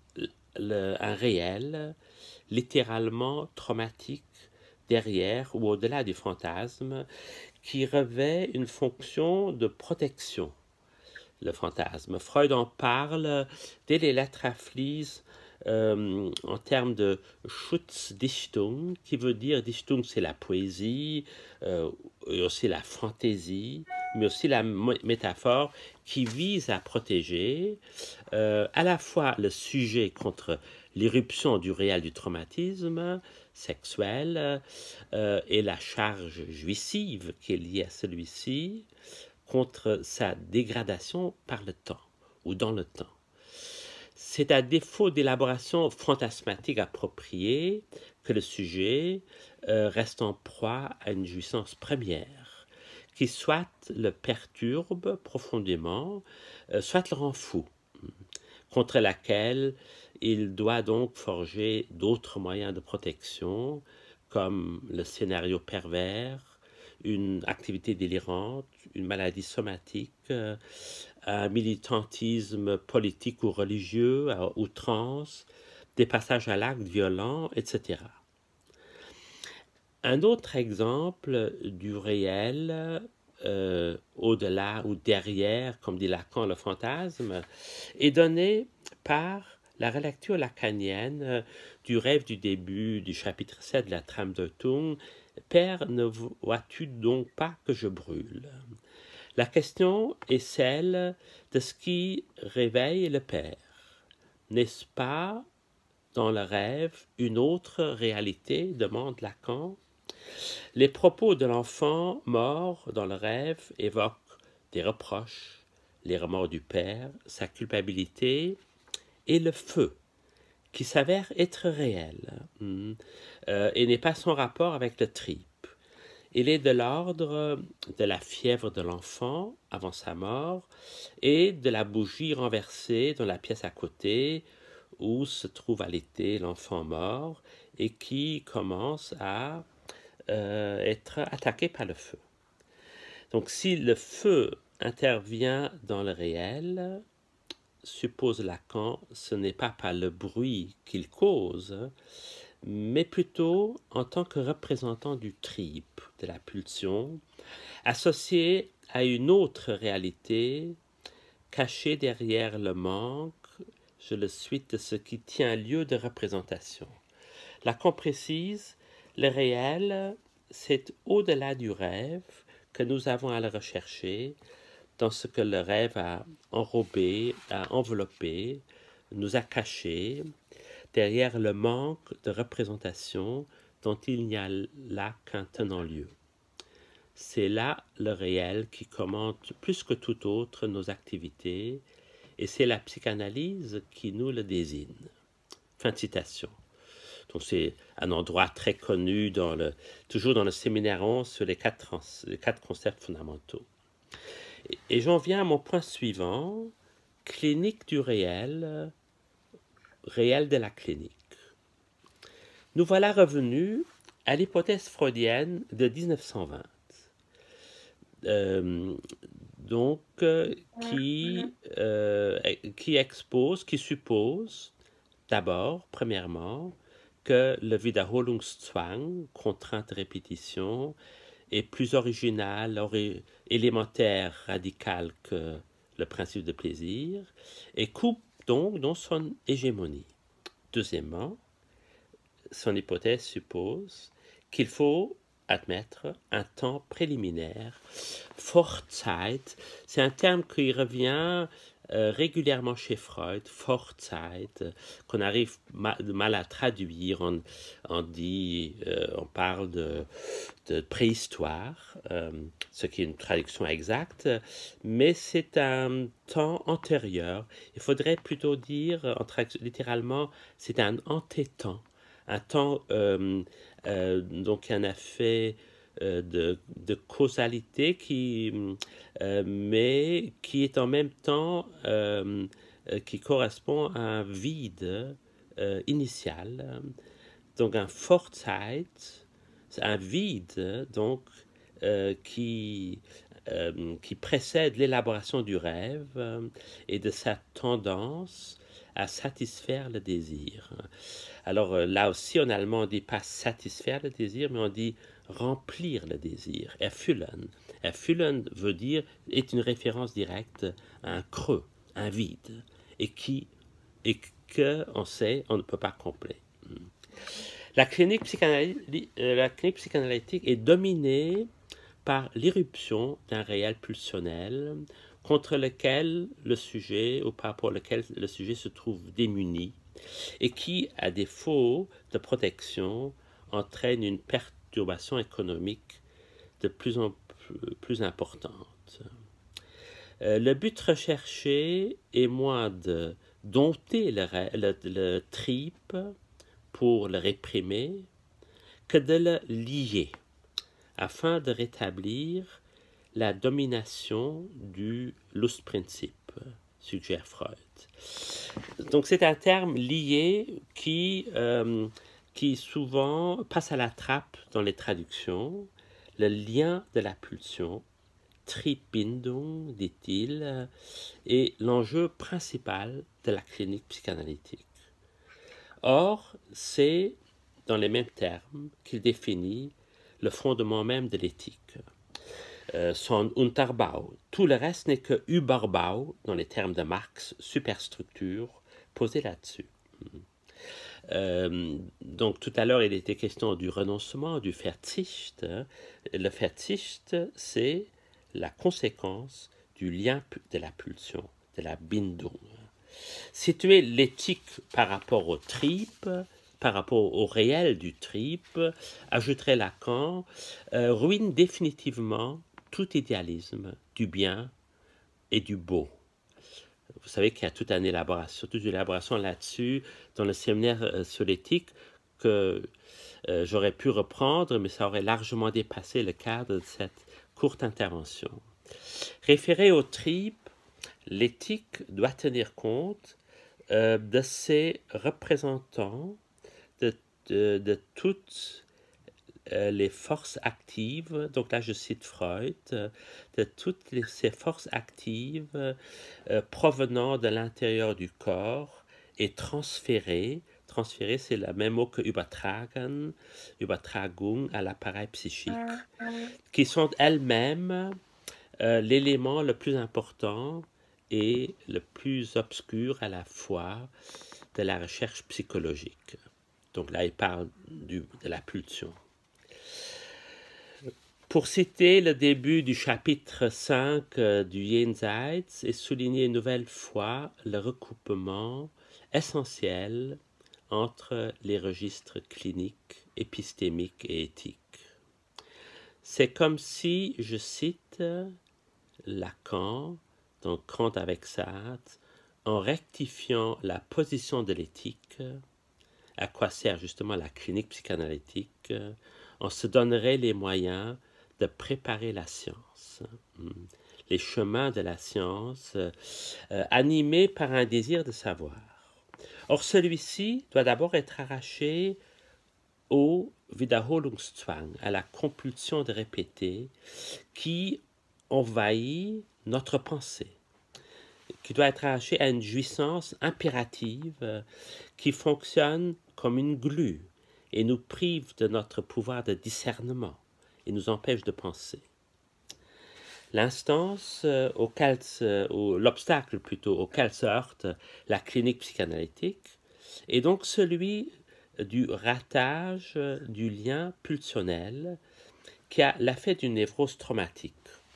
le, un réel, littéralement traumatique, derrière ou au-delà du fantasme, qui revêt une fonction de protection. Le fantasme. Freud en parle dès les lettres à Flies euh, en termes de Schutzdichtung, qui veut dire, Dichtung c'est la poésie, euh, et aussi la fantaisie, mais aussi la métaphore qui vise à protéger euh, à la fois le sujet contre l'irruption du réel du traumatisme sexuel euh, et la charge jouissive qui est liée à celui-ci, contre sa dégradation par le temps ou dans le temps. C'est à défaut d'élaboration fantasmatique appropriée que le sujet euh, reste en proie à une jouissance première, qui soit le perturbe profondément, euh, soit le rend fou, contre laquelle il doit donc forger d'autres moyens de protection, comme le scénario pervers, une activité délirante, une maladie somatique, euh, un militantisme politique ou religieux à outrance, des passages à l'acte violent, et cetera. Un autre exemple du réel, euh, au-delà ou derrière, comme dit Lacan, le fantasme, est donné par la relecture lacanienne du rêve du début du chapitre sept de la trame d'Eutung, « Père, ne vois-tu donc pas que je brûle ?» La question est celle de ce qui réveille le Père. N'est-ce pas, dans le rêve, une autre réalité, demande Lacan? Les propos de l'enfant mort dans le rêve évoquent des reproches, les remords du Père, sa culpabilité et le feu, qui s'avère être réel, hmm, euh, et n'est pas son rapport avec le tripe. Il est de l'ordre de la fièvre de l'enfant avant sa mort et de la bougie renversée dans la pièce à côté où se trouve allaité l'enfant mort et qui commence à euh, être attaqué par le feu. Donc si le feu intervient dans le réel, suppose Lacan, ce n'est pas par le bruit qu'il cause, mais plutôt en tant que représentant du tripe, de la pulsion, associé à une autre réalité, cachée derrière le manque, je le suis de ce qui tient lieu de représentation. Lacan précise, le réel, c'est au-delà du rêve que nous avons à le rechercher, dans ce que le rêve a enrobé, a enveloppé, nous a caché, derrière le manque de représentation dont il n'y a là qu'un tenant-lieu. C'est là le réel qui commente plus que tout autre nos activités, et c'est la psychanalyse qui nous le désigne. Fin de citation. Donc c'est un endroit très connu, dans le, toujours dans le séminaire onze, sur les quatre, les quatre concepts fondamentaux. Et, et j'en viens à mon point suivant, clinique du réel, réel de la clinique. Nous voilà revenus à l'hypothèse freudienne de mille neuf cent vingt. Euh, donc, euh, qui, euh, qui expose, qui suppose, d'abord, premièrement, que le Wiederholungszwang, contrainte de répétition, est plus original, ori élémentaire, radical que le principe de plaisir, et coupe donc dans son hégémonie. Deuxièmement, son hypothèse suppose qu'il faut admettre un temps préliminaire. Vorzeit, c'est un terme qui revient euh, régulièrement chez Freud, Vorzeit, euh, qu'on arrive ma mal à traduire. On, on dit, euh, on parle de, de préhistoire, euh, ce qui est une traduction exacte, mais c'est un temps antérieur. Il faudrait plutôt dire, en littéralement, c'est un antétemps. Un temps, euh, euh, donc un effet euh, de, de causalité qui, euh, mais qui est en même temps, euh, euh, qui correspond à un vide euh, initial. Donc un Vorzeit, c'est un vide donc, euh, qui, euh, qui précède l'élaboration du rêve euh, et de sa tendance à satisfaire le désir. Alors là aussi, en allemand, on ne dit pas satisfaire le désir, mais on dit remplir le désir. Erfüllen. Erfüllen veut dire, est une référence directe à un creux, un vide, et qui, et que, on sait, on ne peut pas combler. La clinique psychanalytique, la clinique psychanalytique est dominée par l'irruption d'un réel pulsionnel contre lequel le sujet, ou par rapport auquel le sujet se trouve démuni, et qui, à défaut de protection, entraîne une perturbation économique de plus en plus, plus importante. Euh, le but recherché est moins de dompter le, le, le trip pour le réprimer que de le lier, afin de rétablir la domination du Lustprinzip, suggère Freud. Donc c'est un terme lié qui, euh, qui souvent passe à la trappe dans les traductions, le lien de la pulsion, Triebbindung, dit-il, est l'enjeu principal de la clinique psychanalytique. Or, c'est dans les mêmes termes qu'il définit le fondement même de l'éthique. Euh, son Unterbau. Tout le reste n'est que Überbau, dans les termes de Marx, superstructure, posée là-dessus. Euh, donc tout à l'heure, il était question du renoncement, du Verzicht. Le Verzicht, c'est la conséquence du lien de la pulsion, de la Bindung. Situer l'éthique par rapport au trip, par rapport au réel du trip, ajouterait Lacan, euh, ruine définitivement tout idéalisme du bien et du beau. Vous savez qu'il y a toute une élaboration, toute une élaboration là-dessus dans le séminaire euh, sur l'éthique que euh, j'aurais pu reprendre, mais ça aurait largement dépassé le cadre de cette courte intervention. Référé au trip, l'éthique doit tenir compte euh, de ses représentants, de, de, de toutes euh, les forces actives, donc là je cite Freud, euh, de toutes les, ces forces actives euh, provenant de l'intérieur du corps et transférées, transférées c'est le même mot que übertragen, Übertragung à l'appareil psychique, qui sont elles-mêmes euh, l'élément le plus important et le plus obscur à la fois de la recherche psychologique. Donc là, il parle du, de la pulsion. Pour citer le début du chapitre cinq euh, du Jenseits et souligner une nouvelle fois le recoupement essentiel entre les registres cliniques, épistémiques et éthiques. C'est comme si, je cite Lacan, donc Kant avec Sartre, en rectifiant la position de l'éthique, à quoi sert justement la clinique psychanalytique, on se donnerait les moyens de préparer la science, les chemins de la science, euh, animés par un désir de savoir. Or, celui-ci doit d'abord être arraché au Wiederholungszwang, à la compulsion de répéter, qui envahit notre pensée, qui doit être arraché à une jouissance impérative euh, qui fonctionne comme une glu et nous prive de notre pouvoir de discernement et nous empêche de penser. L'instance euh, auquel se, ou l'obstacle plutôt auquel se heurte la clinique psychanalytique est donc celui du ratage du lien pulsionnel qui a l'effet d'une névrose traumatique.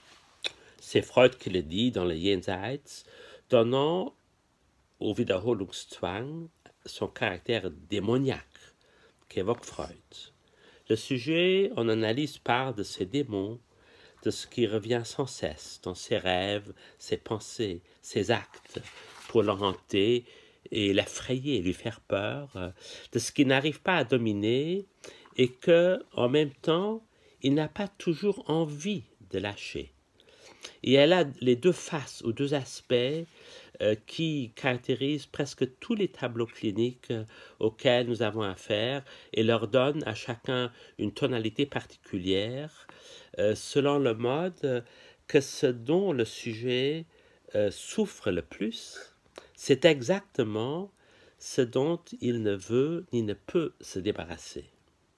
C'est Freud qui le dit dans le Jenseits, donnant au Wiederholungszwang son caractère démoniaque qu'évoque Freud. Le sujet en analyse parle de ces démons, de ce qui revient sans cesse dans ses rêves, ses pensées, ses actes, pour l'hanter et l'effrayer, lui faire peur, de ce qu'il n'arrive pas à dominer et que, en même temps, il n'a pas toujours envie de lâcher. Et elle a les deux faces ou deux aspects euh, qui caractérisent presque tous les tableaux cliniques euh, auxquels nous avons affaire et leur donnent à chacun une tonalité particulière euh, selon le mode que ce dont le sujet euh, souffre le plus, c'est exactement ce dont il ne veut ni ne peut se débarrasser.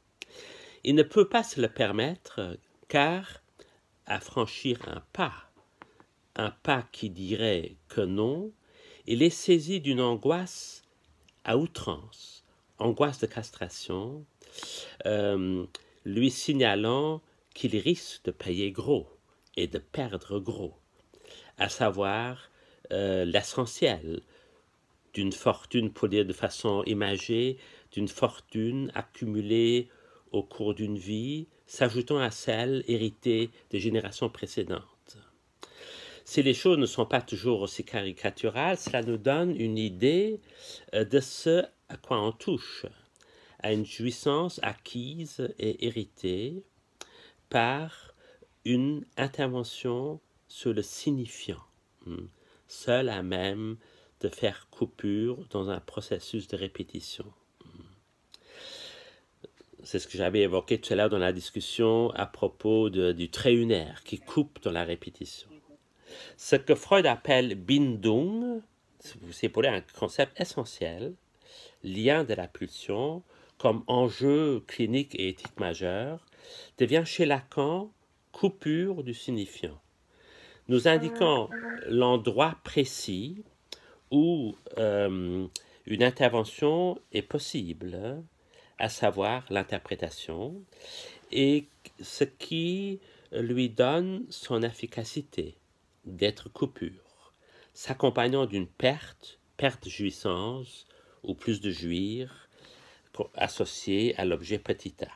Il ne peut pas se le permettre car à franchir un pas, un pas qui dirait que non, il est saisi d'une angoisse à outrance, angoisse de castration, euh, lui signalant qu'il risque de payer gros et de perdre gros, à savoir euh, l'essentiel d'une fortune, pour dire de façon imagée, d'une fortune accumulée au cours d'une vie, s'ajoutant à celle héritée des générations précédentes. Si les choses ne sont pas toujours aussi caricaturales, cela nous donne une idée de ce à quoi on touche, à une jouissance acquise et héritée par une intervention sur le signifiant, seul à même de faire coupure dans un processus de répétition. C'est ce que j'avais évoqué tout à l'heure dans la discussion à propos de, du trait unaire qui coupe dans la répétition. Ce que Freud appelle Bindung, c'est pour lui un concept essentiel, lien de la pulsion, comme enjeu clinique et éthique majeur, devient chez Lacan coupure du signifiant, nous indiquant l'endroit précis où euh, une intervention est possible, à savoir l'interprétation, et ce qui lui donne son efficacité d'être coupure, s'accompagnant d'une perte, perte de jouissance, ou plus de jouir, associée à l'objet petit a.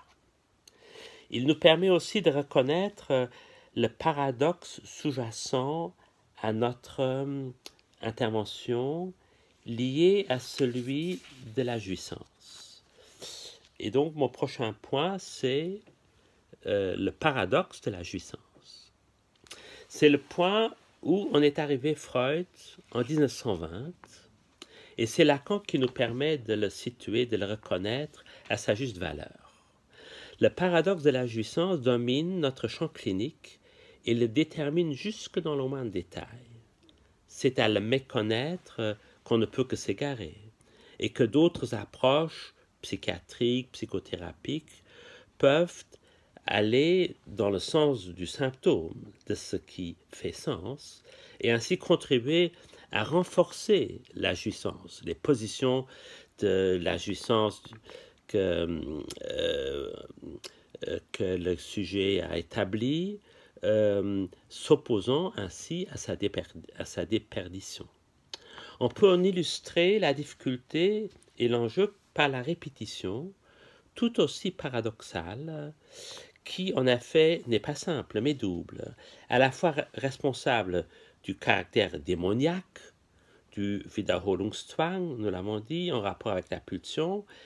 Il nous permet aussi de reconnaître le paradoxe sous-jacent à notre euh, intervention lié à celui de la jouissance. Et donc, mon prochain point, c'est euh, le paradoxe de la jouissance. C'est le point où on est arrivé Freud en mille neuf cent vingt, et c'est Lacan qui nous permet de le situer, de le reconnaître à sa juste valeur. Le paradoxe de la jouissance domine notre champ clinique et le détermine jusque dans le moindre détail. C'est à le méconnaître qu'on ne peut que s'égarer, et que d'autres approches psychiatriques, psychothérapiques peuvent aller dans le sens du symptôme, de ce qui fait sens, et ainsi contribuer à renforcer la jouissance, les positions de la jouissance que, euh, que le sujet a établies, euh, s'opposant ainsi à sa, déper- à sa déperdition. On peut en illustrer la difficulté et l'enjeu par la répétition, tout aussi paradoxale, qui en effet n'est pas simple mais double, à la fois responsable du caractère démoniaque, du Wiederholungszwang, nous l'avons dit, en rapport avec la pulsion,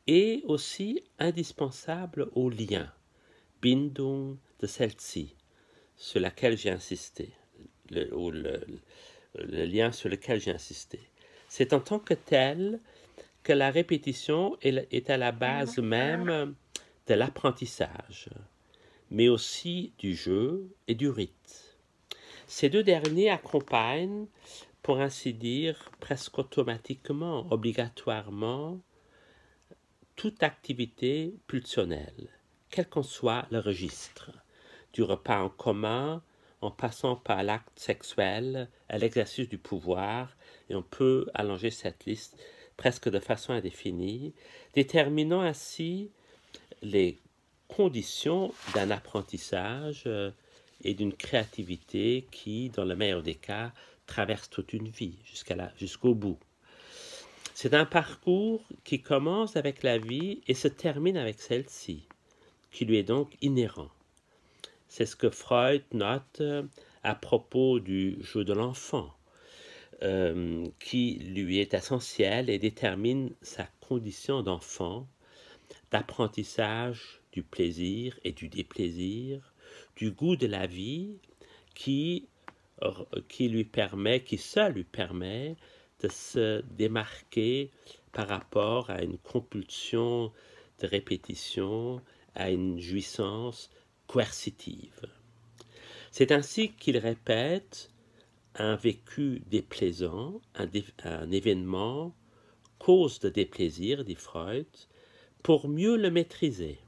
et aussi indispensable au lien, Bindung de celle-ci, sur laquelle j'ai insisté, le, ou le, le lien sur lequel j'ai insisté. C'est en tant que tel que la répétition est à la base même de l'apprentissage, mais aussi du jeu et du rite. Ces deux derniers accompagnent, pour ainsi dire, presque automatiquement, obligatoirement, toute activité pulsionnelle, quel qu'en soit le registre, du repas en commun, en passant par l'acte sexuel, à l'exercice du pouvoir, et on peut allonger cette liste presque de façon indéfinie, déterminant ainsi les conditions d'un apprentissage et d'une créativité qui, dans le meilleur des cas, traverse toute une vie jusqu'à la, jusqu'au bout. C'est un parcours qui commence avec la vie et se termine avec celle-ci, qui lui est donc inhérent. C'est ce que Freud note à propos du jeu de l'enfant, euh, qui lui est essentiel et détermine sa condition d'enfant, d'apprentissage du plaisir et du déplaisir, du goût de la vie, qui, qui lui permet, qui seul lui permet de se démarquer par rapport à une compulsion de répétition, à une jouissance coercitive. C'est ainsi qu'il répète un vécu déplaisant, un, dé, un événement, cause de déplaisir, dit Freud, pour mieux le maîtriser,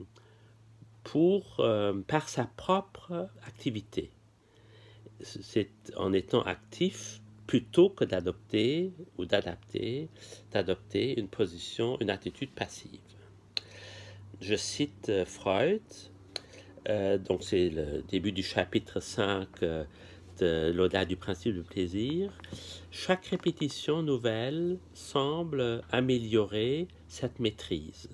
pour, euh, par sa propre activité. C'est en étant actif plutôt que d'adopter ou d'adapter, d'adopter une position, une attitude passive. Je cite euh, Freud, euh, donc c'est le début du chapitre cinq euh, de l'au-delà du principe du plaisir. Chaque répétition nouvelle semble améliorer cette maîtrise,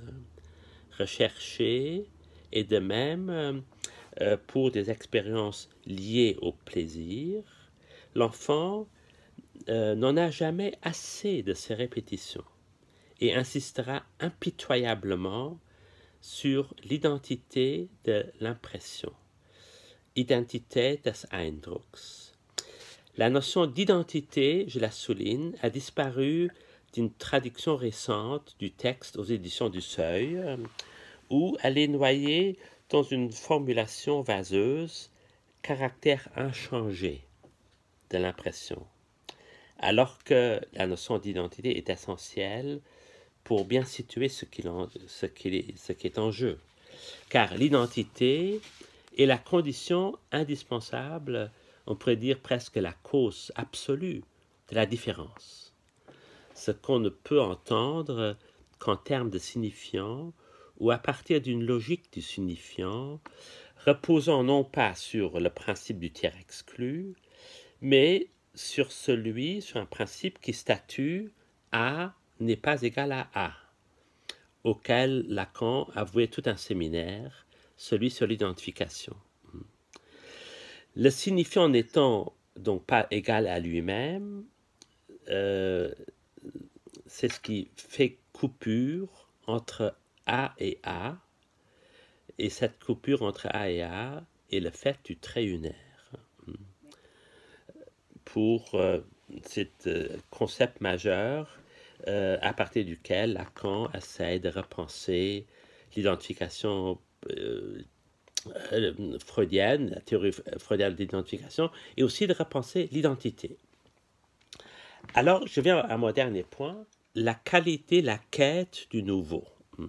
rechercher, et de même euh, pour des expériences liées au plaisir, l'enfant euh, n'en a jamais assez de ces répétitions et insistera impitoyablement sur l'identité de l'impression, Identität des Eindrucks. La notion d'identité, je la souligne, a disparu d'une traduction récente du texte aux éditions du Seuil, où elle est noyée dans une formulation vaseuse, caractère inchangé de l'impression, alors que la notion d'identité est essentielle pour bien situer ce qui, ce qui est, ce qui est en jeu. Car l'identité est la condition indispensable, on pourrait dire presque la cause absolue de la différence. Ce qu'on ne peut entendre qu'en termes de signifiant ou à partir d'une logique du signifiant, reposant non pas sur le principe du tiers exclu, mais sur celui, sur un principe qui statue A n'est pas égal à A, auquel Lacan a voué tout un séminaire, celui sur l'identification. Le signifiant n'étant donc pas égal à lui-même, euh, c'est ce qui fait coupure entre A et A, et cette coupure entre A et A est le fait du trait unaire. Pour euh, ce euh, concept majeur euh, à partir duquel Lacan essaie de repenser l'identification euh, euh, freudienne, la théorie freudienne d'identification, et aussi de repenser l'identité. Alors, je viens à mon dernier point, la qualité, la quête du nouveau.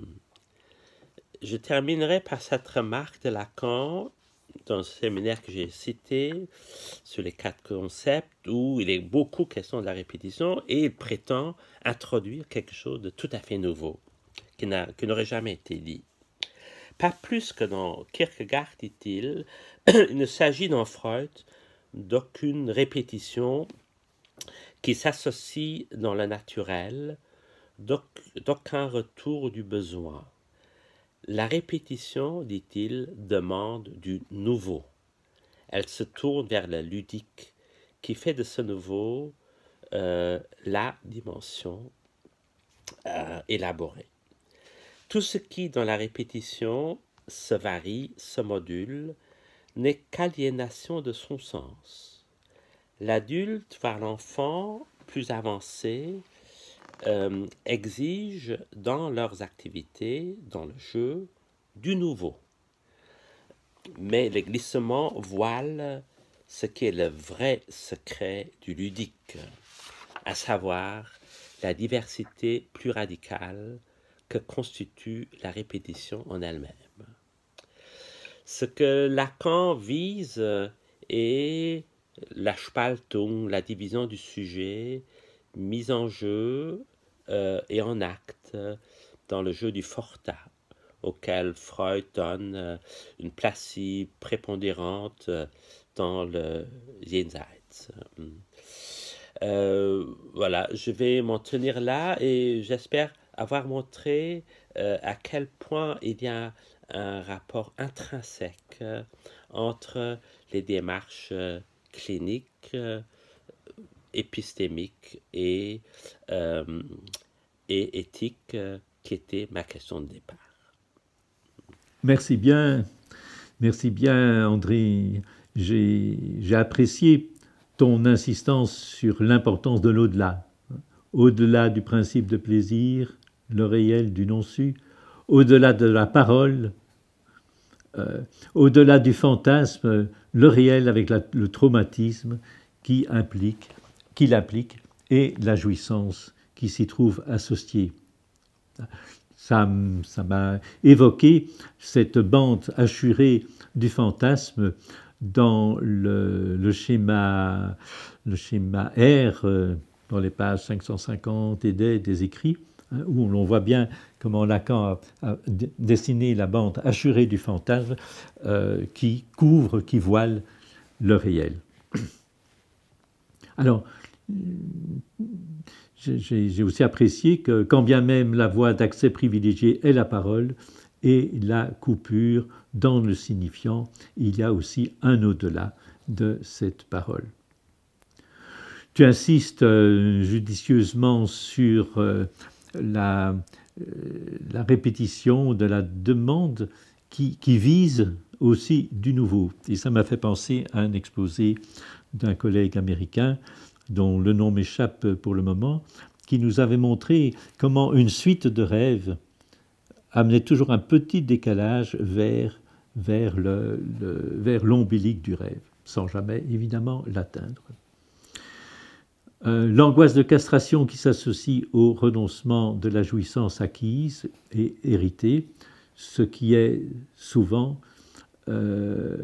Je terminerai par cette remarque de Lacan dans le séminaire que j'ai cité sur les quatre concepts où il est beaucoup question de la répétition et il prétend introduire quelque chose de tout à fait nouveau qui, n'a, qui n'aurait jamais été dit. Pas plus que dans Kierkegaard, dit-il, il ne s'agit dans Freud d'aucune répétition qui s'associe dans le naturel, d'aucun retour du besoin. La répétition, dit-il, demande du nouveau. Elle se tourne vers le ludique, qui fait de ce nouveau euh, la dimension euh, élaborée. Tout ce qui, dans la répétition, se varie, se module, n'est qu'aliénation de son sens. L'adulte, voire l'enfant, plus avancé, euh, exige dans leurs activités, dans le jeu, du nouveau. Mais le glissement voile ce qui est le vrai secret du ludique, à savoir la diversité plus radicale que constitue la répétition en elle-même. Ce que Lacan vise est la Spaltung, la division du sujet, mise en jeu euh, et en acte dans le jeu du fortat, auquel Freud donne euh, une place si prépondérante euh, dans le Jenseits. Euh, voilà, je vais m'en tenir là et j'espère avoir montré euh, à quel point il y a un rapport intrinsèque euh, entre les démarches euh, cliniques, euh, épistémiques et, euh, et éthiques euh, qui était ma question de départ. Merci bien, merci bien André. J'ai apprécié ton insistance sur l'importance de l'au-delà. Au-delà du principe de plaisir, le réel du non-su, au-delà de la parole, euh, au-delà du fantasme, le réel avec la, le traumatisme qui implique, qui l'implique et la jouissance qui s'y trouve associée. Ça m'a évoqué cette bande hachurée du fantasme dans le, le, schéma, le schéma R, euh, dans les pages cinq cent cinquante et des, des écrits, hein, où l'on voit bien comment Lacan a, a dessiné la bande hachurée du fantasme euh, qui couvre, qui voile le réel. Alors, j'ai aussi apprécié que, quand bien même la voie d'accès privilégiée est la parole et la coupure dans le signifiant, il y a aussi un au-delà de cette parole. Tu insistes euh, judicieusement sur euh, la, euh, la répétition de la demande qui, qui vise aussi du nouveau. Et ça m'a fait penser à un exposé d'un collègue américain dont le nom m'échappe pour le moment, qui nous avait montré comment une suite de rêves amenait toujours un petit décalage vers, vers le, le, vers l'ombilic du rêve, sans jamais évidemment l'atteindre. Euh, l'angoisse de castration qui s'associe au renoncement de la jouissance acquise et héritée, ce qui est souvent, euh,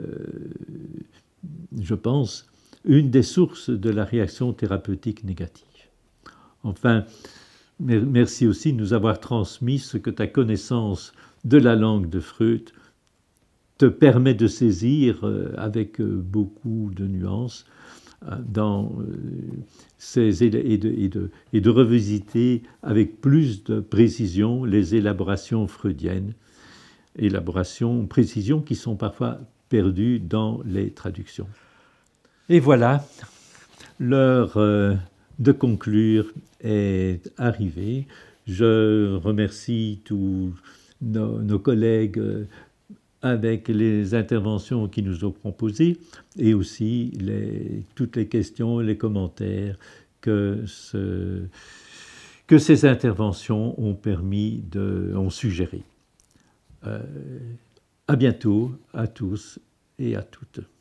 je pense, une des sources de la réaction thérapeutique négative. Enfin, merci aussi de nous avoir transmis ce que ta connaissance de la langue de Freud te permet de saisir avec beaucoup de nuances dans ces, et, de, et, de, et de revisiter avec plus de précision les élaborations freudiennes, élaborations, précisions qui sont parfois perdues dans les traductions. Et voilà, l'heure euh, de conclure est arrivée. Je remercie tous nos, nos collègues euh, avec les interventions qui nous ont proposées et aussi les, toutes les questions, les commentaires que, ce, que ces interventions ont permis de, ont suggéré. Euh, à bientôt à tous et à toutes.